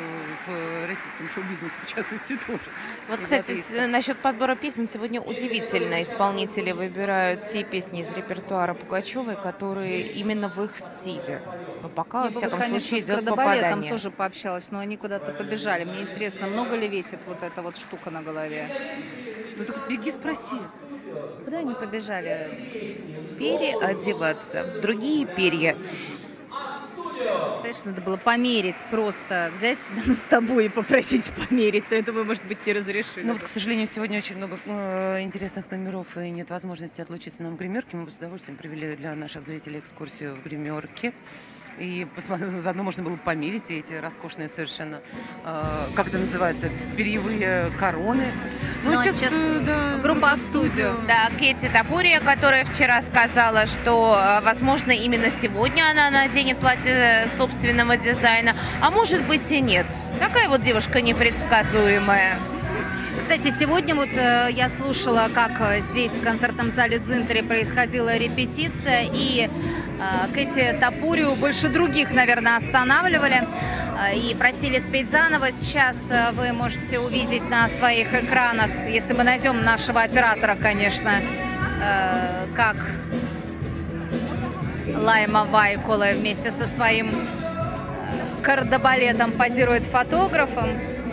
в российском шоу-бизнесе, в частности, тоже. Вот, кстати, насчет подбора песен сегодня удивительно. Исполнители выбирают те песни из репертуара Пугачевой, которые именно в их стиле. Но пока, во всяком случае, идет с попадание. кардебалетом тоже пообщалась, но они куда-то побежали. Мне интересно, много ли весит вот эта вот штука на голове? Ну только беги, спроси. Куда они побежали? Переодеваться в другие перья. Представляешь, надо было померить, просто взять с тобой и попросить померить, то этого, может быть, не разрешили. Ну вот, к сожалению, сегодня очень много интересных номеров и нет возможности отлучиться нам в гримерке. Мы бы с удовольствием провели для наших зрителей экскурсию в гримерке. И заодно можно было померить эти роскошные совершенно, как это называется, перьевые короны. Ну, сейчас да, группа «Студио». Да, Кэти Тапурия, которая вчера сказала, что, возможно, именно сегодня она наденет платье собственного дизайна, а может быть и нет. Такая вот девушка непредсказуемая. Кстати, сегодня вот я слушала, как здесь в концертном зале Дзинтери происходила репетиция, и Кэти Тапурию больше других, наверное, останавливали и просили спеть заново. Сейчас вы можете увидеть на своих экранах, если мы найдем нашего оператора, конечно, как Лайма Вайкула вместе со своим кардебалетом позирует фотографом.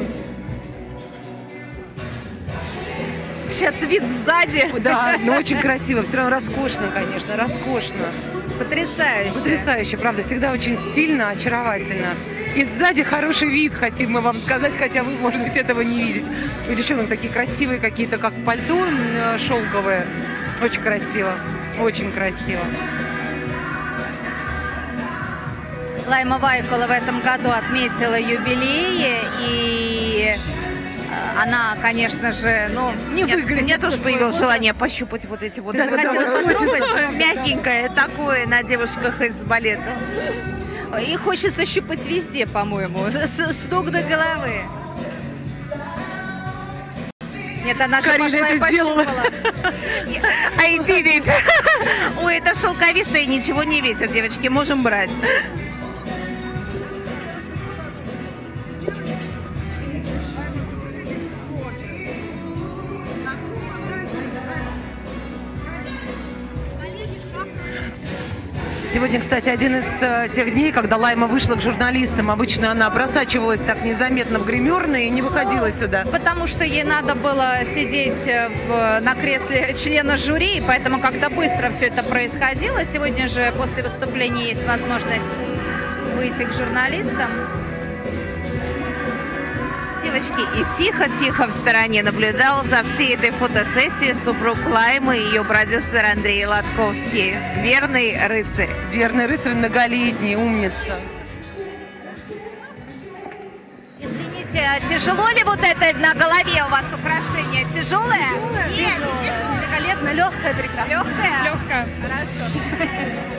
Сейчас вид сзади. Да, но очень красиво, все равно роскошно, конечно, роскошно. Потрясающе. Потрясающе, правда, всегда очень стильно, очаровательно. И сзади хороший вид, хотим мы вам сказать, хотя вы, может быть, этого не видите. У девчонок такие красивые какие-то, как пальто шелковые. Очень красиво, очень красиво. Лайма Вайкула в этом году отметила юбилей, и она, конечно же, ну, не выглядит. У меня тоже появилось желание пощупать вот эти вот. Ты захотела потрогать? Мягенькое такое на девушках из балета. И хочется щупать везде, по-моему, с ног до головы. Нет, она же пошла и пощупала. I did it. Ой, это шелковистое, ничего не весит, девочки, можем брать. Сегодня, кстати, один из тех дней, когда Лайма вышла к журналистам. Обычно она просачивалась так незаметно в гримерные и не выходила сюда. Потому что ей надо было сидеть на кресле члена жюри, и поэтому как-то быстро все это происходило. Сегодня же после выступления есть возможность выйти к журналистам. Девочки, и тихо-тихо в стороне наблюдал за всей этой фотосессией супруг Лаймы и ее продюсер Андрей Латковский. Верный рыцарь. Верный рыцарь, многолетний, умница. Извините, тяжело ли вот это на голове у вас украшение? Тяжелое? Нет, великолепно, легкое, прекрасно. Легкое? Легкое. Хорошо.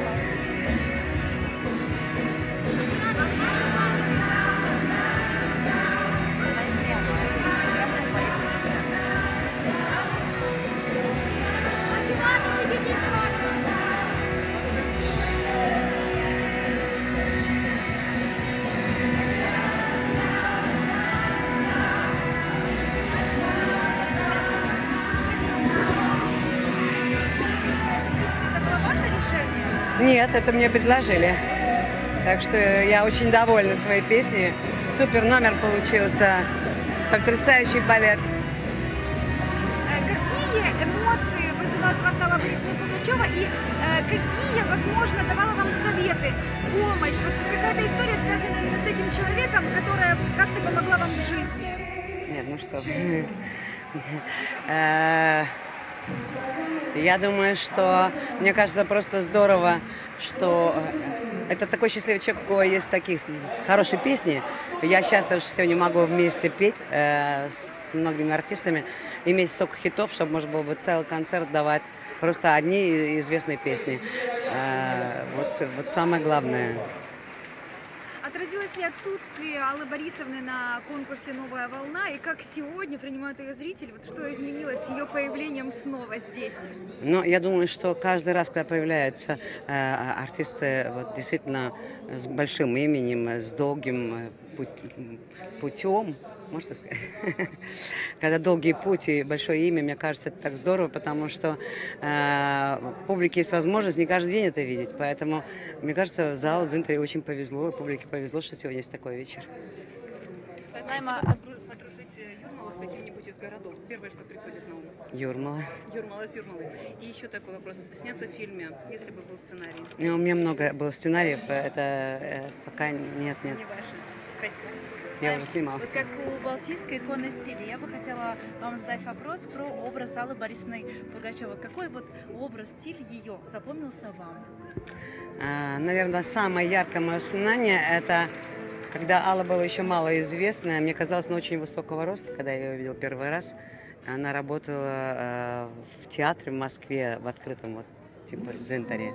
Нет, это мне предложили. Так что я очень довольна своей песней. Супер номер получился. Потрясающий балет. Какие эмоции вызывают у вас Алла Борисовна Пугачева и какие, возможно, давала вам советы, помощь? Вот какая-то история, связанная именно с этим человеком, которая как-то помогла вам в жизни? Нет, ну что. Я думаю, что, мне кажется, просто здорово, что это такой счастливый человек, у кого есть такие хорошие песни. Я счастлива, что сегодня могу вместе петь с многими артистами, иметь столько хитов, чтобы можно было бы целый концерт давать просто одни известные песни. Вот самое главное. Отразилось ли отсутствие Аллы Борисовны на конкурсе «Новая волна» и как сегодня принимают ее зрители? Вот что изменилось с ее появлением снова здесь? Ну, я думаю, что каждый раз, когда появляются артисты вот, действительно с большим именем, с долгим путем, можно сказать? Когда долгий путь и большое имя, мне кажется, это так здорово, потому что публике есть возможность не каждый день это видеть. Поэтому, мне кажется, зал Дзинтари очень повезло, и публике повезло, что сегодня есть такой вечер. Лайма, подружить Юрмалу с каким-нибудь из городов? Первое, что приходит на ум. Юрмала. Юрмала с Юрмалой. И еще такой вопрос. Сняться в фильме, если бы был сценарий? У меня много было сценариев, это пока нет. Не ваше. Спасибо. Я уже снималась. Вот как у Балтийской иконы стиля, я бы хотела вам задать вопрос про образ Аллы Борисовны Пугачевой. Какой вот образ, стиль ее запомнился вам? Наверное, самое яркое мое воспоминание – это когда Алла была еще малоизвестная. Мне казалось, она очень высокого роста, когда я ее увидел первый раз. Она работала в театре в Москве, в открытом, вот, типа Дзинтари.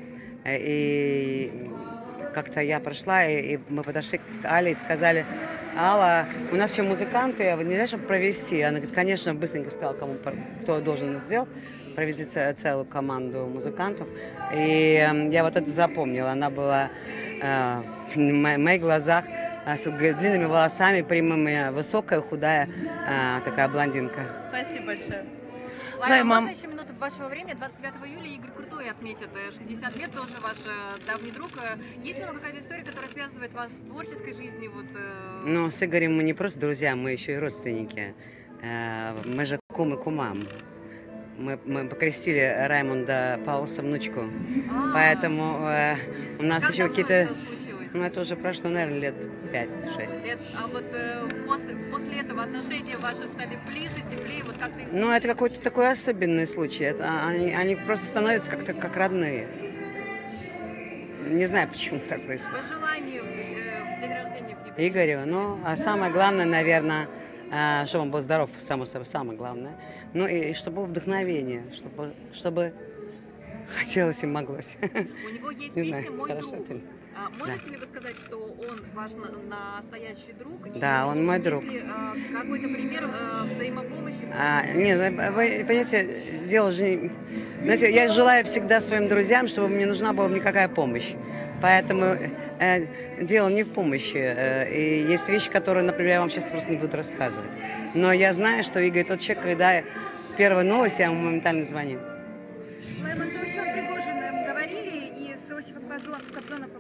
И как-то я прошла, и мы подошли к Алле и сказали: Алла, у нас еще музыканты, нельзя, чтобы провести? Она говорит, конечно, быстренько сказала, кто должен это сделать. Провезли целую команду музыкантов. И я вот это запомнила. Она была в моих глазах с длинными волосами, прямыми, высокая, худая, такая блондинка. Спасибо большое. Лайма, можно еще минуту вашего времени? 29 июля Игорь Крутой отметит 60 лет, тоже ваш давний друг. Есть ли какая-то история, которая связывает вас в творческой жизни? Ну, с Игорем мы не просто друзья, мы еще и родственники. Мы же кум и кумам. Мы покрестили Раймонда Паулса внучку. Поэтому у нас еще какие-то... Ну, это уже прошло, наверное, лет 5-6. А вот после этого отношения ваши стали ближе, теплее? Вот как-то... Ну, это какой-то такой особенный случай. Они просто становятся как-то как родные. Не знаю, почему так происходит. Пожелание в день рождения в Игорю, ну, а самое главное, наверное, чтобы он был здоров, само собой, самое главное. Ну, и чтобы было вдохновение, чтобы хотелось и моглось. У него есть песня «Мой друг». Можете ли вы сказать, что он ваш настоящий друг? Да, он мой друг. Есть ли какой-то пример взаимопомощи? Нет, вы понимаете, дело же не... Знаете, я желаю всегда своим друзьям, чтобы мне нужна была никакая помощь. Поэтому дело не в помощи. И есть вещи, которые, например, я вам сейчас просто не буду рассказывать. Но я знаю, что Игорь тот человек, когда первая новость, я ему моментально звоню. Мы с Иосифом Пригожиным говорили, и с Иосифом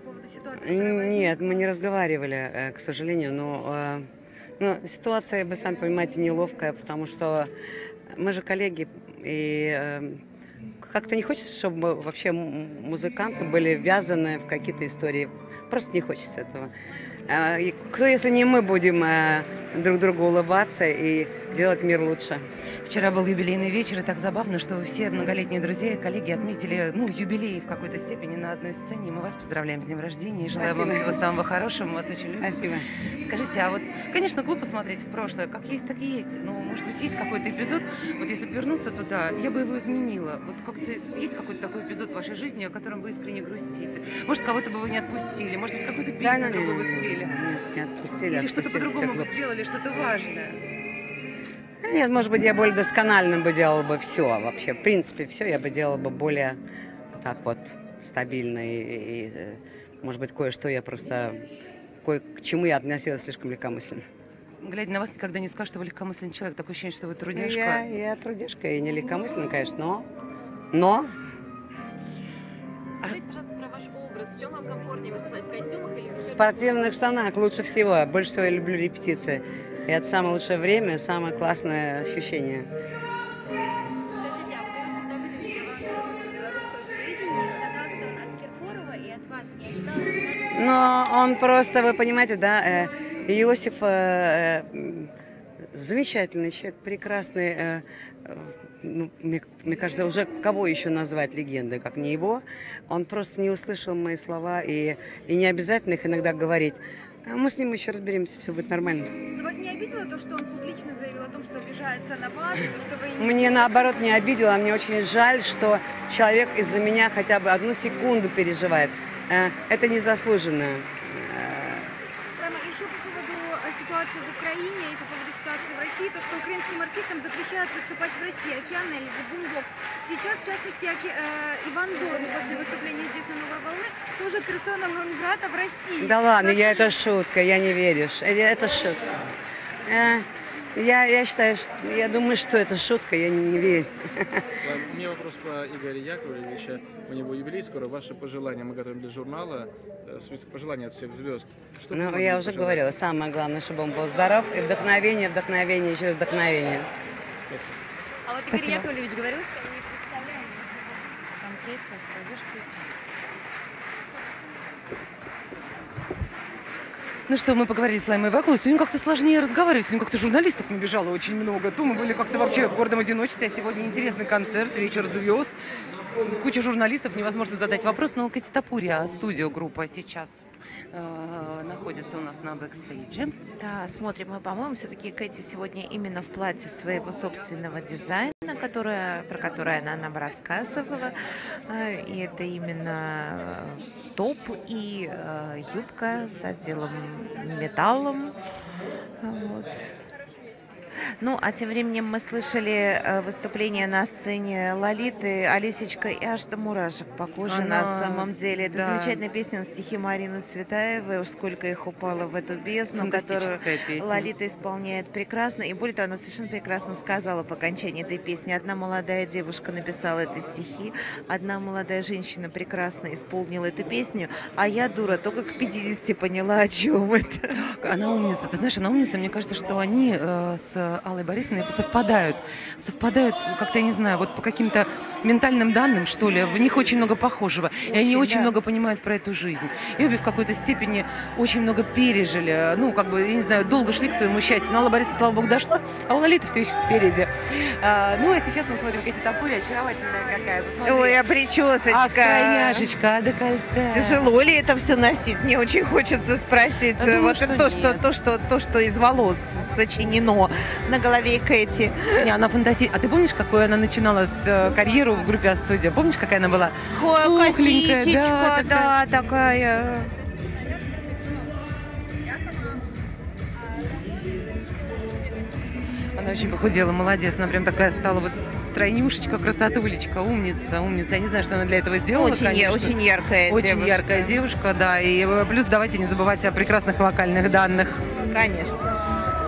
поводу ситуации, которая возникла? Нет, мы не разговаривали, к сожалению, но ситуация, вы сами понимаете, неловкая, потому что мы же коллеги, и как-то не хочется, чтобы вообще музыканты были ввязаны в какие-то истории. Просто не хочется этого. И кто, если не мы, будем друг другу улыбаться и делать мир лучше? Вчера был юбилейный вечер, и так забавно, что все многолетние друзья и коллеги отметили, юбилей в какой-то степени на одной сцене. Мы вас поздравляем с днем рождения и желаем вам всего самого хорошего. Мы вас очень любим. Спасибо. Скажите, а вот, конечно, глупо смотреть в прошлое, как есть, так и есть. Но, может быть, есть какой-то эпизод, вот если бы вернуться туда, я бы его изменила. Вот как-то есть какой-то такой эпизод в вашей жизни, о котором вы искренне грустите? Может, кого-то бы вы не отпустили, может быть, какую-то песню другую вы спели? Нет, не отпустили. Или что-то по-другому бы сделали, что-то важное? Нет, может быть, я более досконально бы делала бы все вообще. В принципе, все я бы делала бы более так вот стабильно. И может быть, кое-что я просто... к чему я относилась слишком легкомысленно. Глядя на вас, никогда не скажу, что вы легкомысленный человек. Такое ощущение, что вы трудяшка. Я трудяшка и не легкомысленная, конечно, но... Скажите, пожалуйста, про ваш образ. В чем вам комфортнее выступать? В костюмах или В спортивных штанах лучше всего. Больше всего я люблю репетиции. И это самое лучшее время, самое классное ощущение. Скажите, а вы всегда выделили белорусского телевидения и сказал, что от Киркорова и от вас не ожидал. Но он просто, вы понимаете, да, Иосиф замечательный человек, прекрасный. Мне кажется, уже кого еще назвать легендой, как не его. Он просто не услышал мои слова и не обязательно их иногда говорить. Мы с ним еще разберемся, все будет нормально. Но вас не обидело то, что он публично заявил о том, что обижается на вас, и то, что вы... Мне наоборот не обидело, мне очень жаль, что человек из-за меня хотя бы одну секунду переживает. Это незаслуженно. Еще по поводу ситуации в Украине и по поводу ситуации в России, то, что украинским артистам запрещают выступать в России. Океан Эльзы, Бумбокс. Сейчас, в частности, Иван Дорн после выступления здесь на «Новой волны» тоже персона нон-грата в России. Да ладно, это шутка, я не верю. Это шутка. Я считаю, я думаю, что это шутка, я не верю. У меня вопрос про Игоря Яковлевича. У него юбилей скоро. Ваши пожелания мы готовим для журнала. Список пожеланий от всех звезд. Что я уже говорила, самое главное, чтобы он был здоров. И вдохновение, вдохновение, еще раз вдохновение. Спасибо. А вот Игорь Яковлевич говорил, что он не представляет Там Кетти, пойдешь, Кетти? Ну что, мы поговорили с Лаймой Вакуловой. Сегодня как-то сложнее разговаривать. Сегодня как-то журналистов набежало очень много. То мы были как-то вообще в гордом одиночестве, а сегодня интересный концерт, вечер звезд. Куча журналистов, невозможно задать вопрос. Но Кэти Топурия, студиогруппа, сейчас находится у нас на бэкстейдже. Да, смотрим мы, по-моему, все-таки Кэти сегодня именно в платье своего собственного дизайна, про которое она нам рассказывала. И это именно топ и юбка с отделом металлом. Вот. Ну, а тем временем мы слышали выступление на сцене Лолиты. Алисечка и аж до мурашек по коже на самом деле. Это замечательная песня на стихи Марины Цветаевой. Уж сколько их упало в эту бездну, которую Лолита исполняет прекрасно. И более того, она совершенно прекрасно сказала по окончании этой песни. Одна молодая девушка написала эти стихи, одна молодая женщина прекрасно исполнила эту песню, а я, дура, только к 50 поняла, о чем это. Она умница. Ты знаешь, она умница. Мне кажется, что они с Аллой Борисовной совпадают, как-то, я не знаю, вот по каким-то ментальным данным, что ли, в них очень много похожего, и они очень много понимают про эту жизнь. И обе в какой-то степени очень много пережили, я не знаю, долго шли к своему счастью, но Алла Борисовна, слава богу, дошла, а у Лолиты все еще спереди. Ну, а сейчас мы смотрим Кэти Топурия, очаровательная какая, посмотри. Ой, а причесочка. А стройняшечка, а декольте. Тяжело ли это все носить? Мне очень хочется спросить. Думаю, вот что то, что из волос сочинено на голове Кэти. Не, она фантастическая. А ты помнишь, какую она начинала карьеру в группе А-студия? Помнишь, какая она была? Косичечка, да, такая. Она очень похудела, молодец. Она прям такая стала вот стройнюшечка, красотулечка, умница. Я не знаю, что она для этого сделала, очень яркая девушка. Очень яркая девушка, да. И плюс давайте не забывать о прекрасных вокальных данных. Конечно.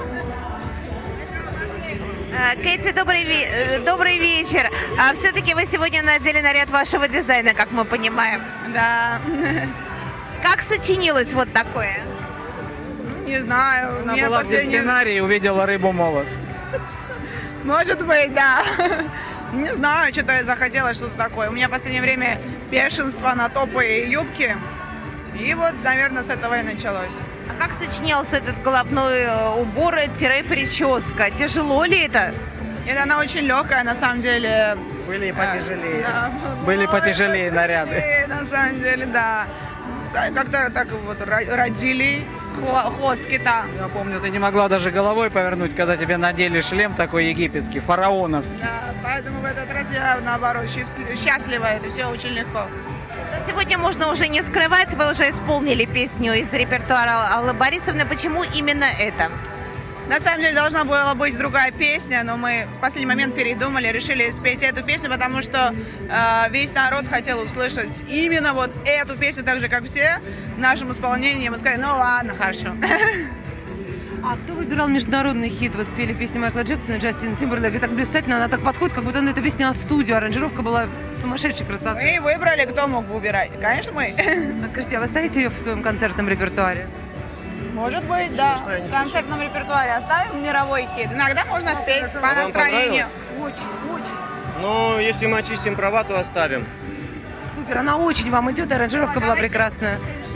Кэти, добрый вечер. А все-таки вы сегодня надели наряд вашего дизайна, как мы понимаем. Да. Как сочинилось вот такое? Не знаю. Она была в дельфинарии и увидела рыбу-молот. Может быть, да. Не знаю, что-то я захотела что-то такое. У меня в последнее время бешенство на топы и юбки. И вот, наверное, с этого и началось. А как сочинялся этот головной убор-прическа? Тяжело ли это? Нет, она очень легкая, на самом деле. Были и потяжелее. Да. Были потяжелее наряды. На самом деле, да. Как-то так вот родили хвост кита. Я помню, ты не могла даже головой повернуть, когда тебе надели шлем такой египетский, фараоновский. Да, поэтому в этот раз я, наоборот, счастлива, это все очень легко. Но сегодня можно уже не скрывать, вы уже исполнили песню из репертуара Аллы Борисовны. Почему именно это? На самом деле должна была быть другая песня, но мы в последний момент передумали, решили спеть эту песню, потому что весь народ хотел услышать именно вот эту песню, так же, как все, в нашем исполнении. Мы сказали, ну ладно, хорошо. А кто выбирал международный хит? Вы спели песню Майкла Джексона, Джастина Тимберлейка. И так блистательно, она так подходит, как будто эта песня на студию. Аранжировка была сумасшедшей красоты. Мы выбрали, кто мог выбирать. Конечно, мы. А скажите, а вы ставите ее в своем концертном репертуаре? Может быть, да. В концертном репертуаре оставим мировой хит. Иногда можно спеть по настроению. Очень. Ну, если мы очистим права, то оставим. Супер, она очень вам идет, и аранжировка была прекрасная.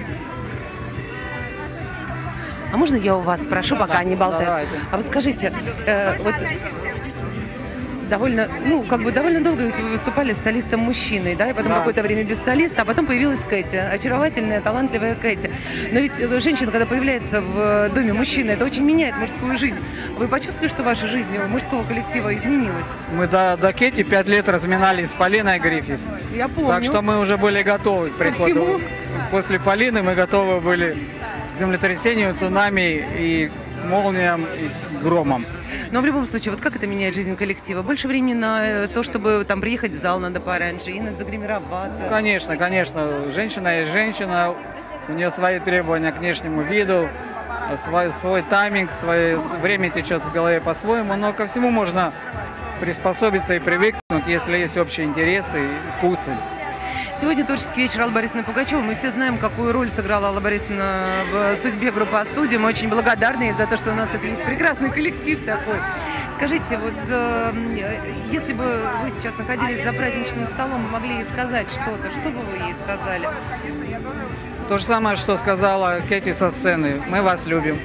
А можно я у вас спрошу, пока они болтают? Давайте. А вот скажите, вот довольно долго ведь вы выступали с солистом мужчиной, да, и потом какое-то время без солиста, а потом появилась Кэти, очаровательная, талантливая Кэти. Но ведь женщина, когда появляется в доме мужчины, это очень меняет мужскую жизнь. Вы почувствовали, что ваша жизнь у мужского коллектива изменилась? Мы до Кэти 5 лет разминались с Полиной Гриффис. Я помню. Так что мы уже были готовы к приходу. После Полины мы готовы были к землетрясению, цунами и молниям, и громам. Но в любом случае, вот как это меняет жизнь коллектива? Больше времени на то, чтобы там приехать в зал надо пораньше, и надо загримироваться. Конечно, конечно. Женщина есть женщина, у нее свои требования к внешнему виду, свой тайминг, свое время течет в голове по-своему, но ко всему можно приспособиться и привыкнуть, если есть общие интересы и вкусы. Сегодня творческий вечер Аллы Борисовны Пугачевой. Мы все знаем, какую роль сыграла Алла Борисовна в судьбе группы «А-студия». Мы очень благодарны ей за то, что у нас тут есть прекрасный коллектив такой. Скажите, вот если бы вы сейчас находились за праздничным столом и могли ей сказать что-то, что бы вы ей сказали? То же самое, что сказала Кэти со сцены. Мы вас любим.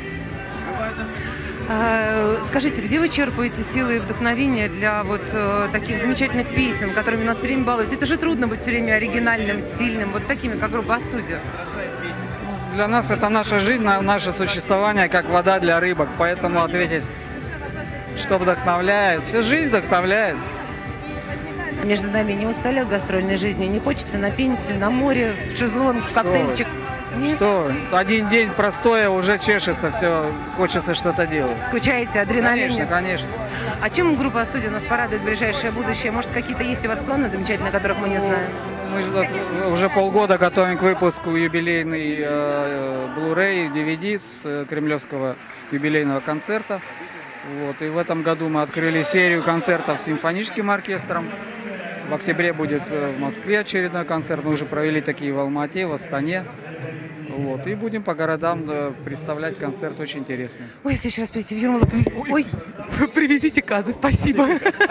Скажите, где вы черпаете силы и вдохновение для вот таких замечательных песен, которыми нас все время балуют? Это же трудно быть все время оригинальным, стильным, вот такими, как группа «А-студия». Для нас это наша жизнь, наше существование, как вода для рыбок. Поэтому ответить, что вдохновляет. Вся жизнь вдохновляет. А между нами не устали от гастрольной жизни? Не хочется на пенсию, на море, в шезлонг, в коктейльчик? Что? Один день простоя уже чешется, все, хочется что-то делать. Скучаете, адреналин? Конечно, конечно. А чем группа «А-студия» нас порадует в ближайшее будущее? Может, какие-то есть у вас планы замечательные, которых мы не знаем? Мы уже полгода готовим к выпуску юбилейный Blu-ray, DVD с кремлевского юбилейного концерта. Вот. И в этом году мы открыли серию концертов с симфоническим оркестром. В октябре будет в Москве очередной концерт. Мы уже провели такие в Алма-Ате, в Астане. Вот. И будем по городам сппредставлять концерт очень интересный. Ой, в следующий раз придите в Юрмалу. Ой, привезите казы, спасибо.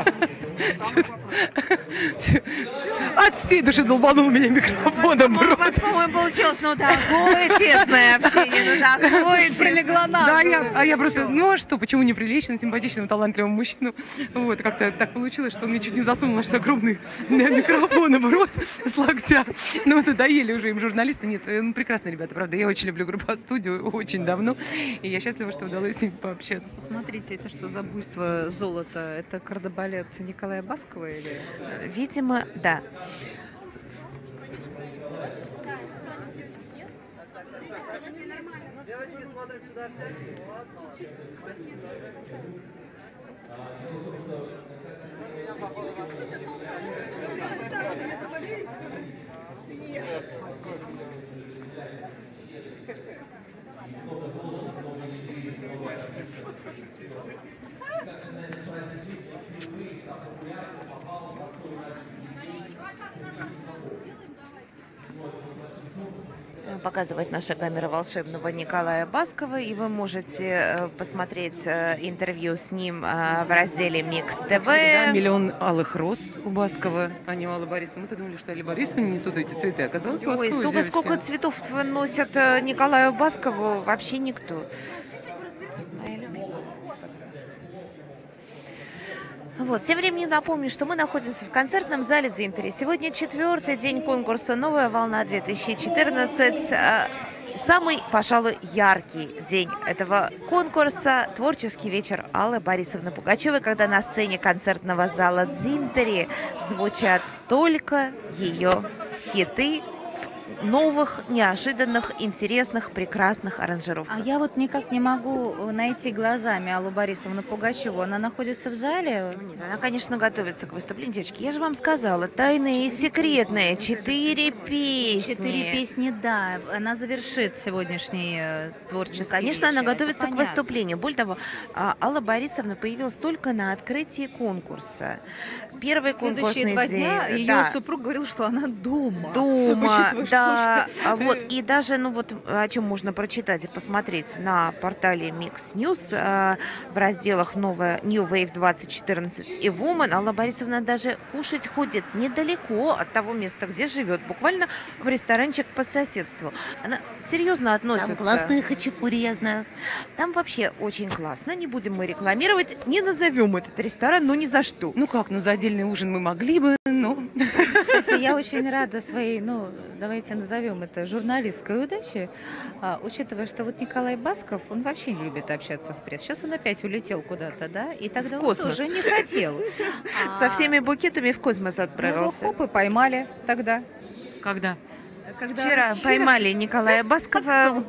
От всей души долбанул меня микрофоном. У вас, по-моему, получилось, такое тесное общение, такое прилегла на Да, я просто, ну а что, почему неприлично, симпатичному, талантливому мужчину? Вот, как-то так получилось, что он мне чуть не засунул аж огромный микрофон в рот с локтя. Ну, надоели уже им журналисты. Нет, прекрасные ребята, правда. Я очень люблю группу «А-студию» очень давно. И я счастлива, что удалось с ними пообщаться. Смотрите, это что за буйство золота? Это кардебалет Николая Баскова или? Видимо, да. Девочки смотрят сюда показывает наша камера волшебного Николая Баскова, и вы можете посмотреть интервью с ним в разделе Микс ТВ. Всегда миллион алых роз у Баскова, а не у Аллы Борисовны. Мы-то думали, что Алле Борисовне несут эти цветы. Оказалось, Ой, сколько цветов носят Николаю Баскову, вообще никто. Вот. Тем временем напомню, что мы находимся в концертном зале Дзинтери. Сегодня 4-й день конкурса «Новая волна-2014». Самый, пожалуй, яркий день этого конкурса – творческий вечер Аллы Борисовны Пугачевой, когда на сцене концертного зала Дзинтери звучат только ее хиты в новых, неожиданных, интересных, прекрасных аранжировках. А я вот никак не могу найти глазами Аллу Борисовну Пугачеву. Она находится в зале? Нет, она, конечно, готовится к выступлению. Девочки, я же вам сказала, тайные и секретные. 4 песни. 4 песни, да. Она завершит сегодняшний творческий Конечно, вечер. она готовится Это к выступлению. Более того, Алла Борисовна появилась только на открытии конкурса. Первый Следующие конкурсный 2 день. дня ее супруг говорил, что она дома. Дома, Учитывая, да. что Вот, и даже, ну вот, о чем можно прочитать и посмотреть на портале Mix News в разделах новая New Wave 2014 и Woman, Алла Борисовна даже кушать ходит недалеко от того места, где живет, буквально в ресторанчик по соседству. Она серьезно относится. Там классные хачапури, я знаю. Там вообще очень классно. Не будем мы рекламировать, не назовем этот ресторан, но ни за что. Ну как, ну за отдельный ужин мы могли бы, но... Кстати, я очень рада своей, ну, давайте назовем это журналистской удаче, учитывая, что вот Николай Басков, он вообще не любит общаться с прессой. Сейчас он опять улетел куда-то, да, и тогда он уже не хотел. Со всеми букетами в космос отправился. Его хоп, и поймали тогда. Когда? Вчера поймали Николая Баскова.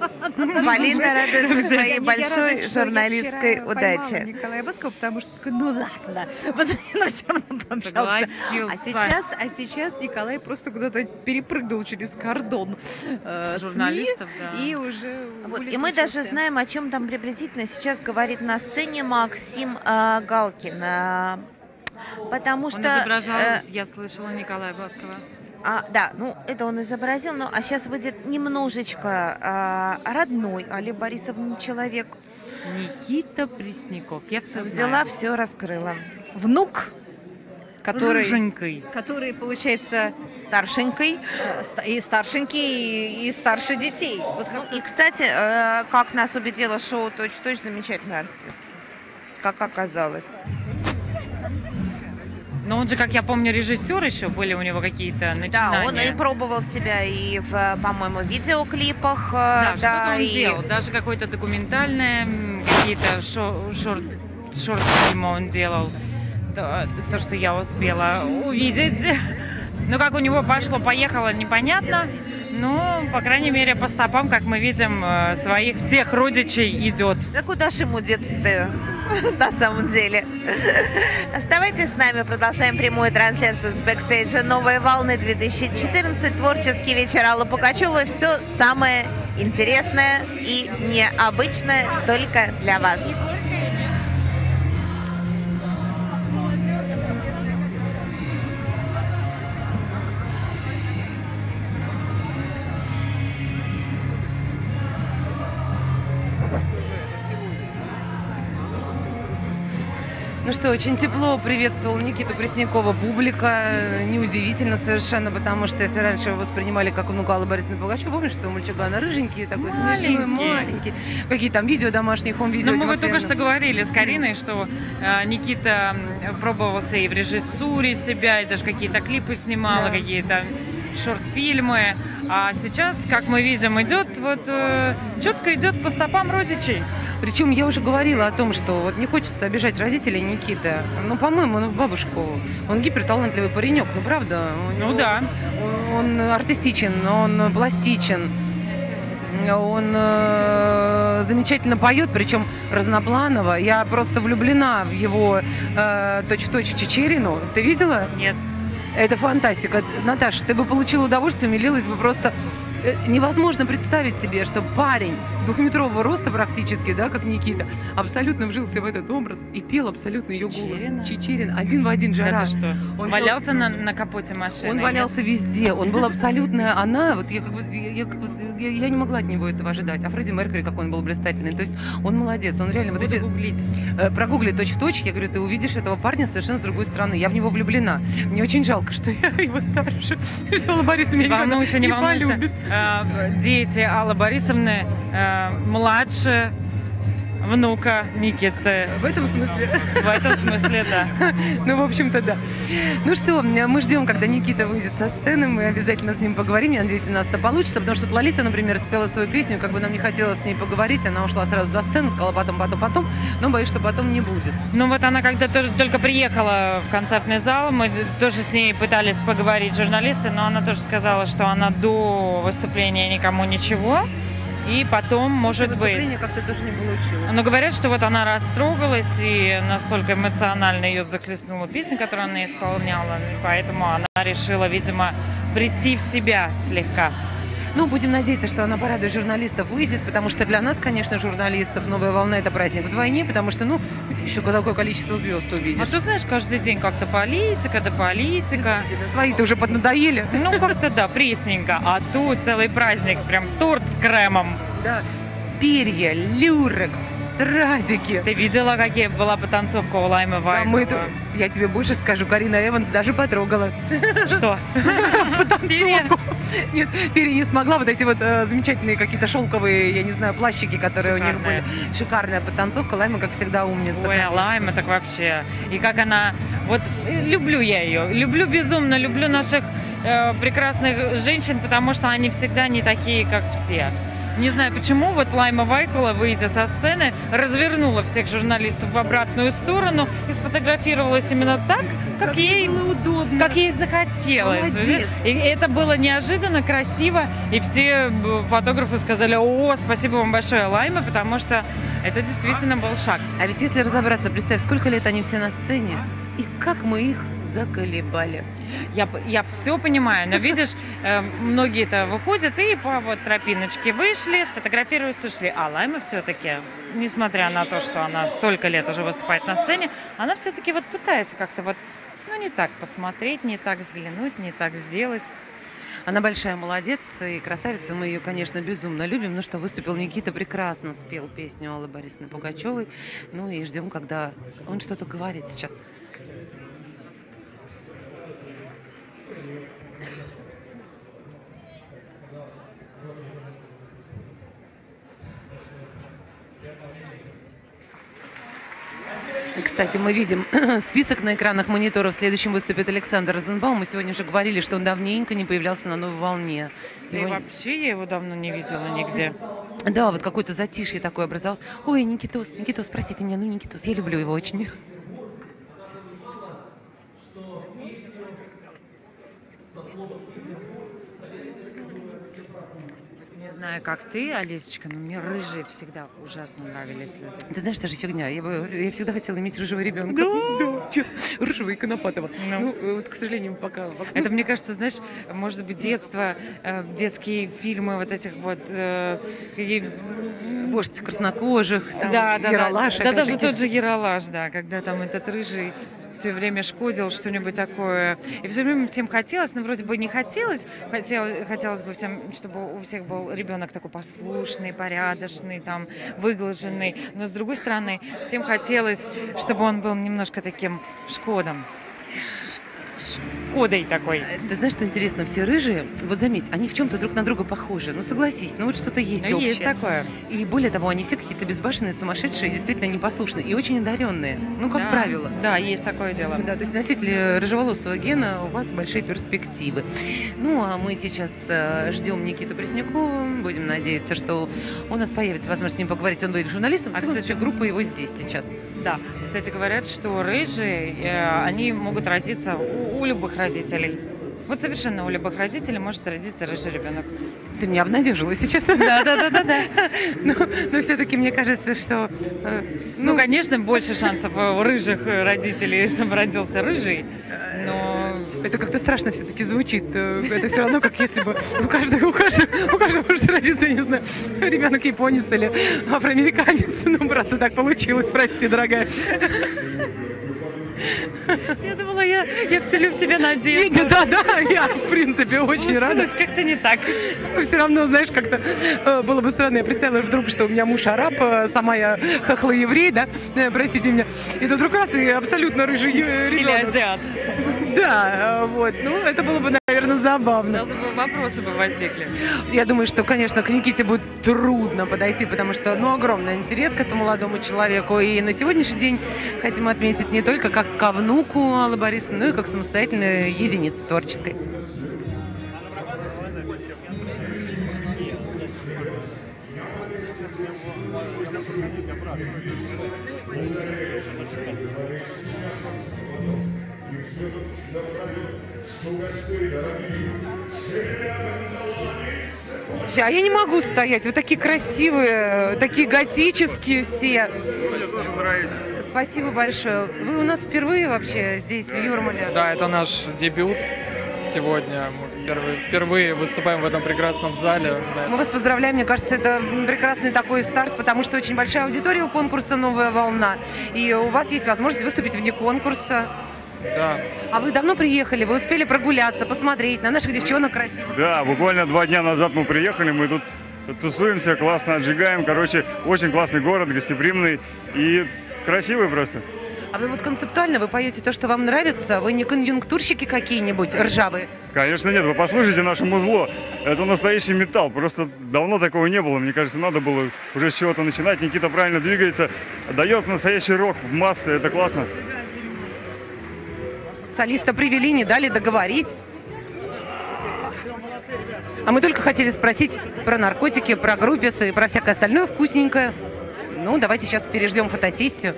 Полина радуется своей большой журналистской удаче. Николая Баскова, потому что, ну ладно, но все равно пообщался. А сейчас Николай просто куда-то перепрыгнул через кордон журналистов, да. И уже и мы даже знаем, о чем там приблизительно сейчас говорит на сцене Максим Галкин. Потому что... Он изображал, я слышала, Николая Баскова. Да, ну это он изобразил, но а сейчас выйдет немножечко родной Алле Борисовне человек. Никита Пресняков, я все взяла, знаю. все раскрыла. Внук, Рыженький. который получается старшенький, и старшенький, и старше детей. Вот как... И, кстати, как нас убедило шоу «Точь-в-точь», замечательный артист, как оказалось. Но он же, как я помню, режиссер еще, были у него какие-то начинания. Да, он и пробовал себя и в, по-моему, видеоклипах. Да, что-то он делал. Даже какое-то документальное, какие-то шорт-фильмы он делал. То, что я успела увидеть. Ну, как у него пошло-поехало, непонятно. Ну, по крайней мере, по стопам, как мы видим, своих всех родичей идет. Да куда ж ему деться-то, на самом деле? Оставайтесь с нами, продолжаем прямую трансляцию с бэкстейджа «Новой волны 2014». Творческий вечер Аллы Пугачевой. Все самое интересное и необычное только для вас. Ну что, очень тепло приветствовал Никиту Преснякова публика. Неудивительно совершенно, потому что если раньше его воспринимали как внука Аллы Борисовны Пугачевой, помнишь, что мальчугана рыженький, такой смешной, маленький. Какие там видео домашние, хом-видео. Ну, мы только что говорили с Кариной, что Никита пробовался и в режиссуре себя, и даже какие-то клипы снимала, какие-то шорт-фильмы. А сейчас, как мы видим, идет вот четко идет по стопам родичей. Причем я уже говорила о том, что вот не хочется обижать родителей Никиты. Ну, по-моему, он в бабушку. Он гиперталантливый паренек, ну правда. Ну да. Он артистичен, он пластичен. Он замечательно поет, причем разнопланово. Я просто влюблена в его точь-в-точь Чичерину. Ты видела? Нет. Это фантастика. Наташа, ты бы получила удовольствие, умилилась бы просто невозможно представить себе, что парень двухметрового роста практически, да, как Никита, абсолютно вжился в этот образ и пел абсолютно ее голос. Чичерин, один в один Жара. Это что? Он валялся на капоте машины? Он валялся везде, он был абсолютно, она, вот я не могла от него этого ожидать, а Фредди Меркьюри, какой он был блистательный, то есть он молодец, он реально, вот эти, прогугли точь-в-точь, я говорю, ты увидишь этого парня совершенно с другой стороны, я в него влюблена, мне очень жалко, что я его старше, что Алла Борисовна меня волнуйся, не волнуйся. полюбит. Дети Аллы Борисовны младше внука Никиты. В этом смысле? В этом смысле, да. Ну, в общем-то, да. Ну что, мы ждем, когда Никита выйдет со сцены, мы обязательно с ним поговорим, я надеюсь, у нас это получится, потому что Лолита, например, спела свою песню, как бы нам не хотелось с ней поговорить, она ушла сразу за сцену, сказала потом, но боюсь, что потом не будет. Ну вот она когда только приехала в концертный зал, мы тоже с ней пытались поговорить, журналисты, но она тоже сказала, что она до выступления никому ничего. И потом, может быть... как-то тоже не получилось. Но говорят, что вот она растрогалась, и настолько эмоционально ее захлестнула песня, которую она исполняла. Поэтому она решила, видимо, прийти в себя слегка. Ну, будем надеяться, что она порадует журналистов, выйдет, потому что для нас, конечно, журналистов, «Новая волна» — это праздник вдвойне, потому что, ну, еще такое количество звезд увидишь. А ты знаешь, каждый день как-то политика, да политика. Свои-то уже поднадоели. Ну, как-то да, пресненько. А тут целый праздник, прям торт с кремом. Да. Перья, люрекс, стразики. Ты видела, какая была потанцовка у Лаймы Вайкова? Да, я тебе больше скажу, Карина Эванс даже потрогала. Что? Потанцовку. Нет, перья не смогла. Вот эти вот замечательные какие-то шелковые, я не знаю, плащики, которые у них были. Шикарная потанцовка. Лайма, как всегда, умница. Ой, а Лайма так вообще. И как она... Вот люблю я ее. Люблю безумно. Люблю наших прекрасных женщин, потому что они всегда не такие, как все. Не знаю почему, вот Лайма Вайкова, выйдя со сцены, развернула всех журналистов в обратную сторону и сфотографировалась именно так, как ей было удобно, как ей захотелось. И это было неожиданно, красиво, и все фотографы сказали: о, спасибо вам большое, Лайма, потому что это действительно был шаг. А ведь если разобраться, представь, сколько лет они все на сцене, и как мы их заколебали. Я все понимаю, но видишь, многие-то выходят и по вот тропиночке вышли, сфотографировались, ушли. А Лайма все-таки, несмотря на то, что она столько лет уже выступает на сцене, она все-таки вот пытается как-то вот, ну, не так посмотреть, не так взглянуть, не так сделать. Она большая молодец и красавица, мы ее, конечно, безумно любим. Ну что, выступил Никита, прекрасно спел песню Аллы Борисовны Пугачевой. Ну и ждем, когда он что-то говорит сейчас. Кстати, мы видим список на экранах мониторов. Следующим выступит Александр Розенбаум. Мы сегодня уже говорили, что он давненько не появлялся на «Новой волне». И вообще я его давно не видела нигде. Да, вот какое-то затишье такое образовалось. Ой, Никитос, простите меня, Никитос, я люблю его очень. Не знаю, как ты, Олесечка, но мне рыжие всегда ужасно нравились люди. Ты знаешь, даже фигня. Я всегда хотела иметь рыжего ребенка. Да, честно. Рыжего и Конопатова. Ну, вот, к сожалению, пока... Это, мне кажется, знаешь, может быть, детство, детские фильмы вот этих вот... Вождь краснокожих, там, да, Ералаш. Да, даже тот же Ералаш, да, когда там этот рыжий все время шкодил, что-нибудь такое. И все время всем хотелось, но вроде бы не хотелось. Хотелось бы всем, чтобы у всех был ребенок такой послушный, порядочный, там, выглаженный. Но с другой стороны, всем хотелось, чтобы он был немножко таким шкодом. Кодой такой. Ты знаешь, что интересно? Все рыжие, вот заметь, они в чем-то друг на друга похожи. Ну, согласись, ну вот что-то есть общее. Есть такое. И более того, они все какие-то безбашенные, сумасшедшие, действительно непослушные и очень одаренные. Ну, как правило. Да, есть такое дело. Да, то есть носители рыжеволосого гена, у вас большие перспективы. Ну, а мы сейчас ждем Никиту Преснякова. Будем надеяться, что у нас появится возможность с ним поговорить. Он выйдет журналистом. А, кстати, группа его здесь сейчас. Да, кстати, говорят, что рыжие, они могут родиться у любых родителей. Вот совершенно у любых родителей может родиться рыжий ребенок. Ты меня обнадежила сейчас. Да. Но все-таки мне кажется, что... Ну, конечно, больше шансов у рыжих родителей, чтобы родился рыжий, но... Это как-то страшно все-таки звучит. Это все равно, как если бы у каждого может родиться, я не знаю, ребенок японец или афроамериканец. Ну, просто так получилось, прости, дорогая. Я думала, я вселю в тебя надежду. Да, я, в принципе, очень рада. Как-то не так. Все равно, знаешь, как-то было бы странно. Я представила вдруг, что у меня муж араб, сама я хохло-еврей, да, простите меня. И тут вдруг раз, и абсолютно рыжий ребенок. Или азиат. Да, вот, ну, это было бы, наверное, забавно. Сразу бы вопросы бы возникли. Я думаю, что, конечно, к Никите будет трудно подойти, потому что, ну, огромный интерес к этому молодому человеку. И на сегодняшний день хотим отметить не только как ко внуку Аллы Борисовны, но и как самостоятельной единице творческой. А я не могу стоять. Вы такие красивые, такие готические все. Спасибо большое. Вы у нас впервые вообще здесь, в Юрмале? Да, это наш дебют сегодня. Мы впервые выступаем в этом прекрасном зале. Да. Мы вас поздравляем. Мне кажется, это прекрасный такой старт, потому что очень большая аудитория у конкурса «Новая волна». И у вас есть возможность выступить вне конкурса. Да. А вы давно приехали? Вы успели прогуляться, посмотреть на наших девчонок красивых? Да, буквально 2 дня назад мы приехали, мы тут тусуемся, классно отжигаем. Короче, очень классный город, гостеприимный и красивый просто. А вы вот концептуально, вы поете то, что вам нравится? Вы не конъюнктурщики какие-нибудь ржавые? Конечно нет, вы послушайте наше музло. Это настоящий металл, просто давно такого не было. Мне кажется, надо было уже с чего-то начинать. Никита правильно двигается, дает настоящий рок в массы, это классно. Солиста привели, не дали договорить. А мы только хотели спросить про наркотики, про групписы и про всякое остальное вкусненькое. Ну, давайте сейчас переждем фотосессию.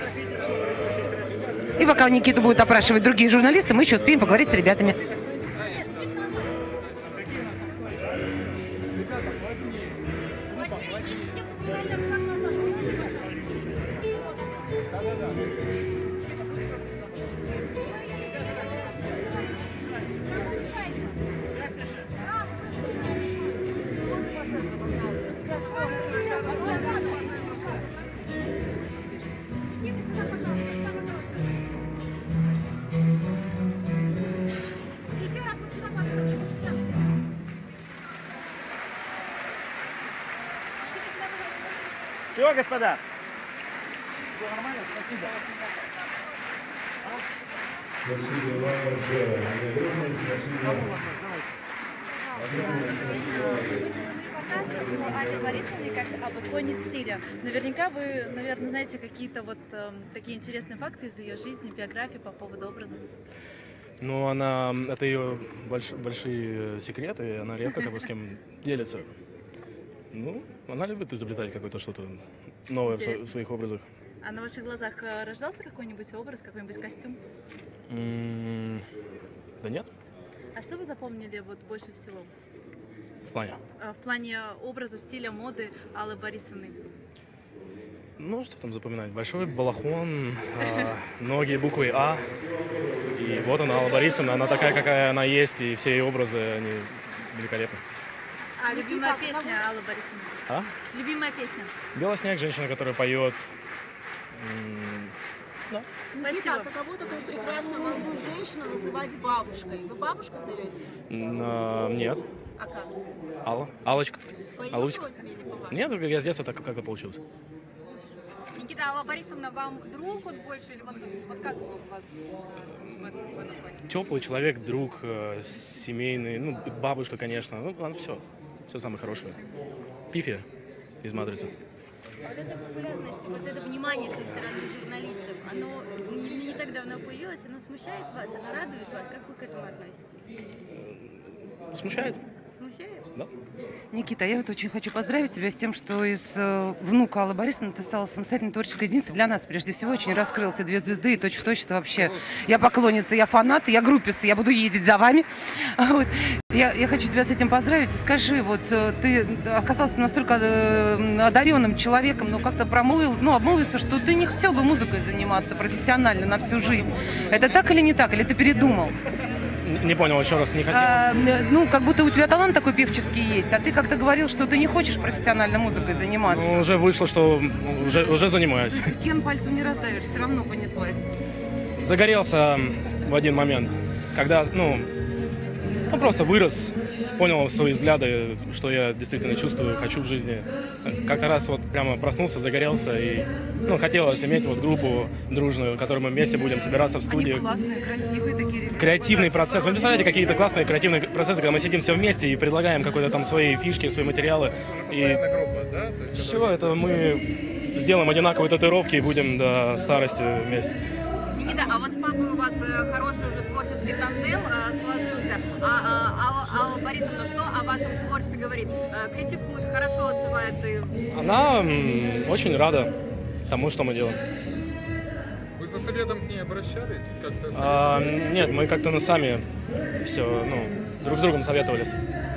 И пока Никиту будут опрашивать другие журналисты, мы еще успеем поговорить с ребятами. Все, господа. Все нормально? Спасибо. Алле Борисовне как об иконе стиля. Наверняка вы, наверное, знаете какие-то вот такие интересные факты из ее жизни, биографии по поводу образа. Ну, это ее большие секреты, она редко с кем делится. Ну, она любит изобретать какое-то что-то новое в своих образах. А на ваших глазах рождался какой-нибудь образ, какой-нибудь костюм? Да нет. А что вы запомнили вот больше всего? В плане? В плане образа, стиля, моды Аллы Борисовны. Ну, что там запоминать? Большой балахон, ноги буквой А. И вот она, Алла Борисовна, она такая, какая она есть, и все ее образы, они великолепны. А любимая песня Аллы Борисовны? А? Любимая песня? «Белоснег», женщина, которая поет. Да. Никита, а каково такую прекрасную молодую женщину называть бабушкой? Вы бабушка зовете? Нет. А как? Алла. Аллочка. По ее Аллучка. просьбе или по вашей? Нет, я с детства так как-то получилось. Никита, Алла Борисовна вам друг вот больше или вот как у вас в этом плане? Теплый человек, друг, семейный, ну, бабушка, конечно, ну, она все самое хорошее. Пифи из «Матрицы». А вот эта популярность, вот это внимание со стороны журналистов, оно не так давно появилось, оно смущает вас, оно радует вас, как вы к этому относитесь? Смущает. Смущает? Да. Никита, я вот очень хочу поздравить тебя с тем, что из внука Аллы Борисовны ты стала самостоятельной творческой единицей. Для нас, прежде всего, очень раскрылся 2 звезды, и точь-в-точь это вообще. Я поклонница, я фанат, я группица, я буду ездить за вами. Вот. Я хочу тебя с этим поздравить. Скажи, вот ты оказался настолько одаренным человеком, но как-то обмолвился, что ты не хотел бы музыкой заниматься профессионально на всю жизнь. Это так или не так, или ты передумал? Не понял, еще раз, не хотел. Ну, как будто у тебя талант такой певческий есть, а ты как-то говорил, что ты не хочешь профессионально музыкой заниматься. Ну, уже вышло, что уже занимаюсь. Кен пальцем не раздавишь, все равно понеслась. Загорелся в один момент, когда, ну, просто вырос, понял свои взгляды, что я действительно чувствую, хочу в жизни. Как-то раз вот прямо проснулся, загорелся и, ну, хотелось иметь вот группу дружную, в которой мы вместе будем собираться в студии. Они классные, красивые такие ребята. Креативный процесс. Вы представляете, какие-то классные креативные процессы, когда мы сидим все вместе и предлагаем какие-то там свои фишки, свои материалы. И все это мы сделаем одинаковые татуировки и будем до старости вместе. Никита, а вот с папой у вас хороший уже творческий тандем сложился. Алла Борисовна, что о вашем творчестве говорит? Критикует, хорошо отзывается? Она очень рада тому, что мы делаем. Вы за советом к ней обращались? Как-то Нет, мы как-то сами все, ну, друг с другом советовались.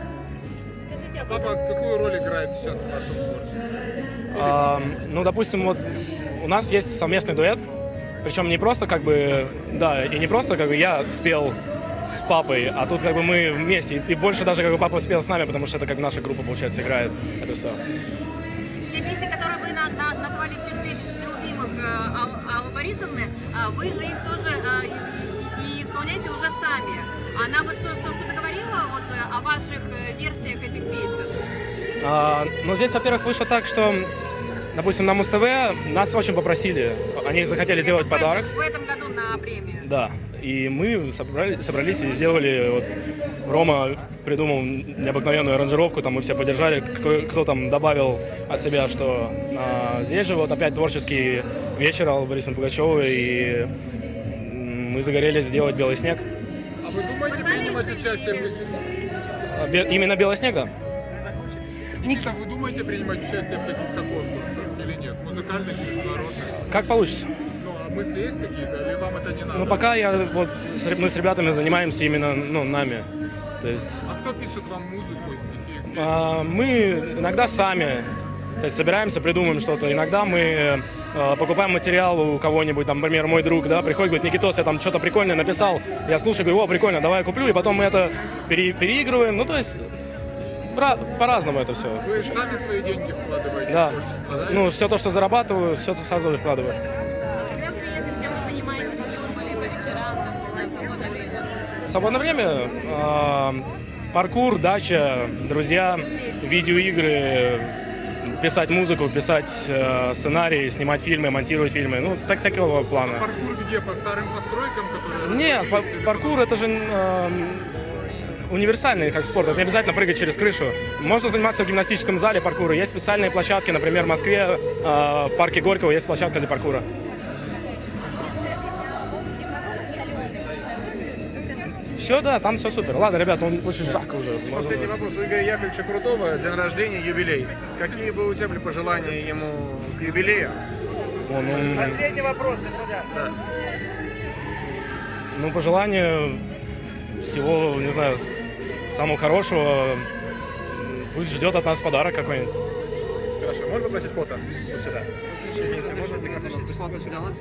Папа какую роль играет сейчас в вашем творчестве? Ну, допустим, вот у нас есть совместный дуэт. Причем не просто как бы, да, и не просто как бы я спел с папой, а тут как бы мы вместе. И больше даже как бы папа спел с нами, потому что это как наша группа, получается, играет это все. Те песни, которые вы назвали в числе любимых Аллы Борисовны, вы же их тоже и исполняете уже сами. Она вот что-то говорила вот о ваших версиях этих песен? Ну, здесь, во-первых, вышло так, что, допустим, на Муз-ТВ нас очень попросили, они захотели сделать подарок. В этом году на премию. Да, и мы собрались и сделали, вот, Рома придумал необыкновенную аранжировку, там мы все поддержали, кто там добавил от себя, что здесь же вот опять творческий вечер Аллы Борисовны Пугачевой, и мы загорелись сделать «Белый снег». А вы думаете принимать участие в... Именно «Белый снег», да? Никита, вы думаете принимать участие в каких-то конкурсах или нет? Музыкальных, международных? Как получится. Ну, а мысли есть какие-то, или вам это не надо? Ну, пока мы с ребятами занимаемся именно, ну, нами. То есть... А кто пишет вам музыку, стихи? Мы иногда сами, то есть собираемся, придумываем что-то. Иногда мы покупаем материал у кого-нибудь, там, например, мой друг, да, приходит, говорит: Никитос, я там что-то прикольное написал. Я слушаю, говорю: о, прикольно, давай я куплю, и потом мы это переигрываем. Ну, то есть... По-разному это все. Вы сами свои деньги вкладываете? Да. Ну, все то, что зарабатываю, все сразу вкладываю. Когда при этом чем вы занимаетесь в Юрмале, по вечерам, там, в свободное время? В свободное время паркур, дача, друзья, видеоигры, писать музыку, писать сценарии, снимать фильмы, монтировать фильмы. Ну, такого плана. А паркур где? По старым постройкам, которые... Нет, паркур это же... универсальный как спорт, это не обязательно прыгать через крышу. Можно заниматься в гимнастическом зале паркура. Есть специальные площадки, например, в Москве, в парке Горького есть площадка для паркура. Все, да, там все супер. Ладно, ребята, он очень жарко уже. Последний вопрос. У Игоря Яковлевича Крутого день рождения, юбилей. Какие бы у тебя были пожелания ему к юбилею? Последний вопрос, господа. Да. Ну, пожелания всего, не знаю, самого хорошего. Пусть ждет от нас подарок какой-нибудь. Хорошо, можно попросить фото? Вот сюда. Извините, можно разрешить фото сделать?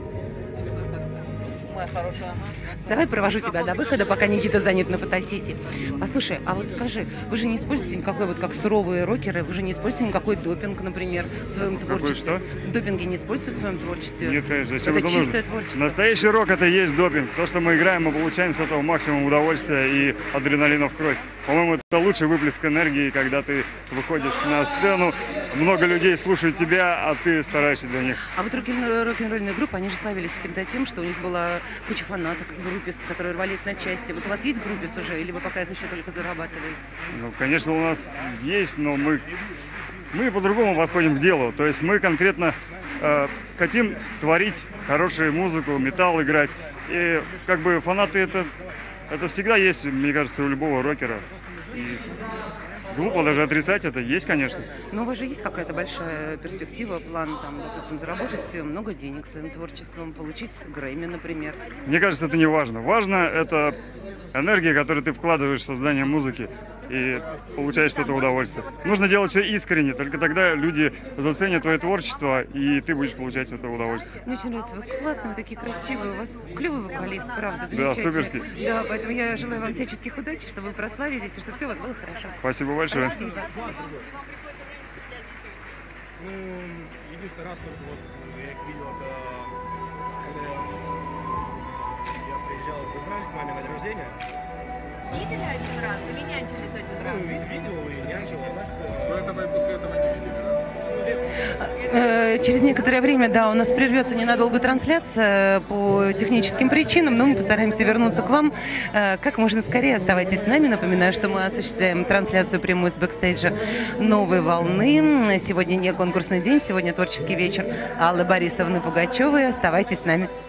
Моя хорошая. Давай провожу тебя до выхода, пока Никита занят на фотосессии. Послушай, а вот скажи, вы же не используете никакой, вот как суровые рокеры, вы же не используете никакой допинг, например, в своем творчестве? Что? Допинги не используете в своем творчестве? Нет, конечно. Зачем это чистое нужно? творчество. Настоящий рок — это и есть допинг. То, что мы играем, мы получаем с этого максимум удовольствия и адреналина в кровь. По-моему, это лучший выплеск энергии, когда ты выходишь на сцену, много людей слушают тебя, а ты стараешься для них. А вот рок-н-ролльные группы, они же славились всегда тем, что у них была куча фанаток, группис, которые рвали их на части. Вот у вас есть группис уже, или вы пока их еще только зарабатываете? Ну, конечно, у нас есть, но мы по-другому подходим к делу. То есть мы конкретно хотим творить хорошую музыку, металл играть. И как бы фанаты это всегда есть, мне кажется, у любого рокера. И глупо даже отрицать это. Есть, конечно. Но у вас же есть какая-то большая перспектива, план, там, допустим, заработать много денег своим творчеством, получить Грэмми, например? Мне кажется, это не важно. Важно это энергия, которую ты вкладываешь в создание музыки. и получаешь что-то удовольствие. Нужно делать все искренне, только тогда люди заценят твое творчество, и ты будешь получать это удовольствие. Мне очень нравится, вы классные, вы такие красивые, у вас клевый вокалист, правда, Да, замечательный. суперский. Да, поэтому я желаю вам всяческих удач, чтобы вы прославились, и чтобы все у вас было хорошо. Спасибо большое. Спасибо. Ну, единственный раз только вот я их видел, это когда я приезжал в Израиль к маме на день рождения. Видели один раз или нянчились один раз? Ну, видел и нянчил, а так... До этого и после этого не Через некоторое время, да, у нас прервется ненадолго трансляция по техническим причинам, но мы постараемся вернуться к вам как можно скорее. Оставайтесь с нами. Напоминаю, что мы осуществляем трансляцию прямую с бэкстейджа «Новой волны». Сегодня не конкурсный день, сегодня творческий вечер Аллы Борисовны Пугачевой. Оставайтесь с нами.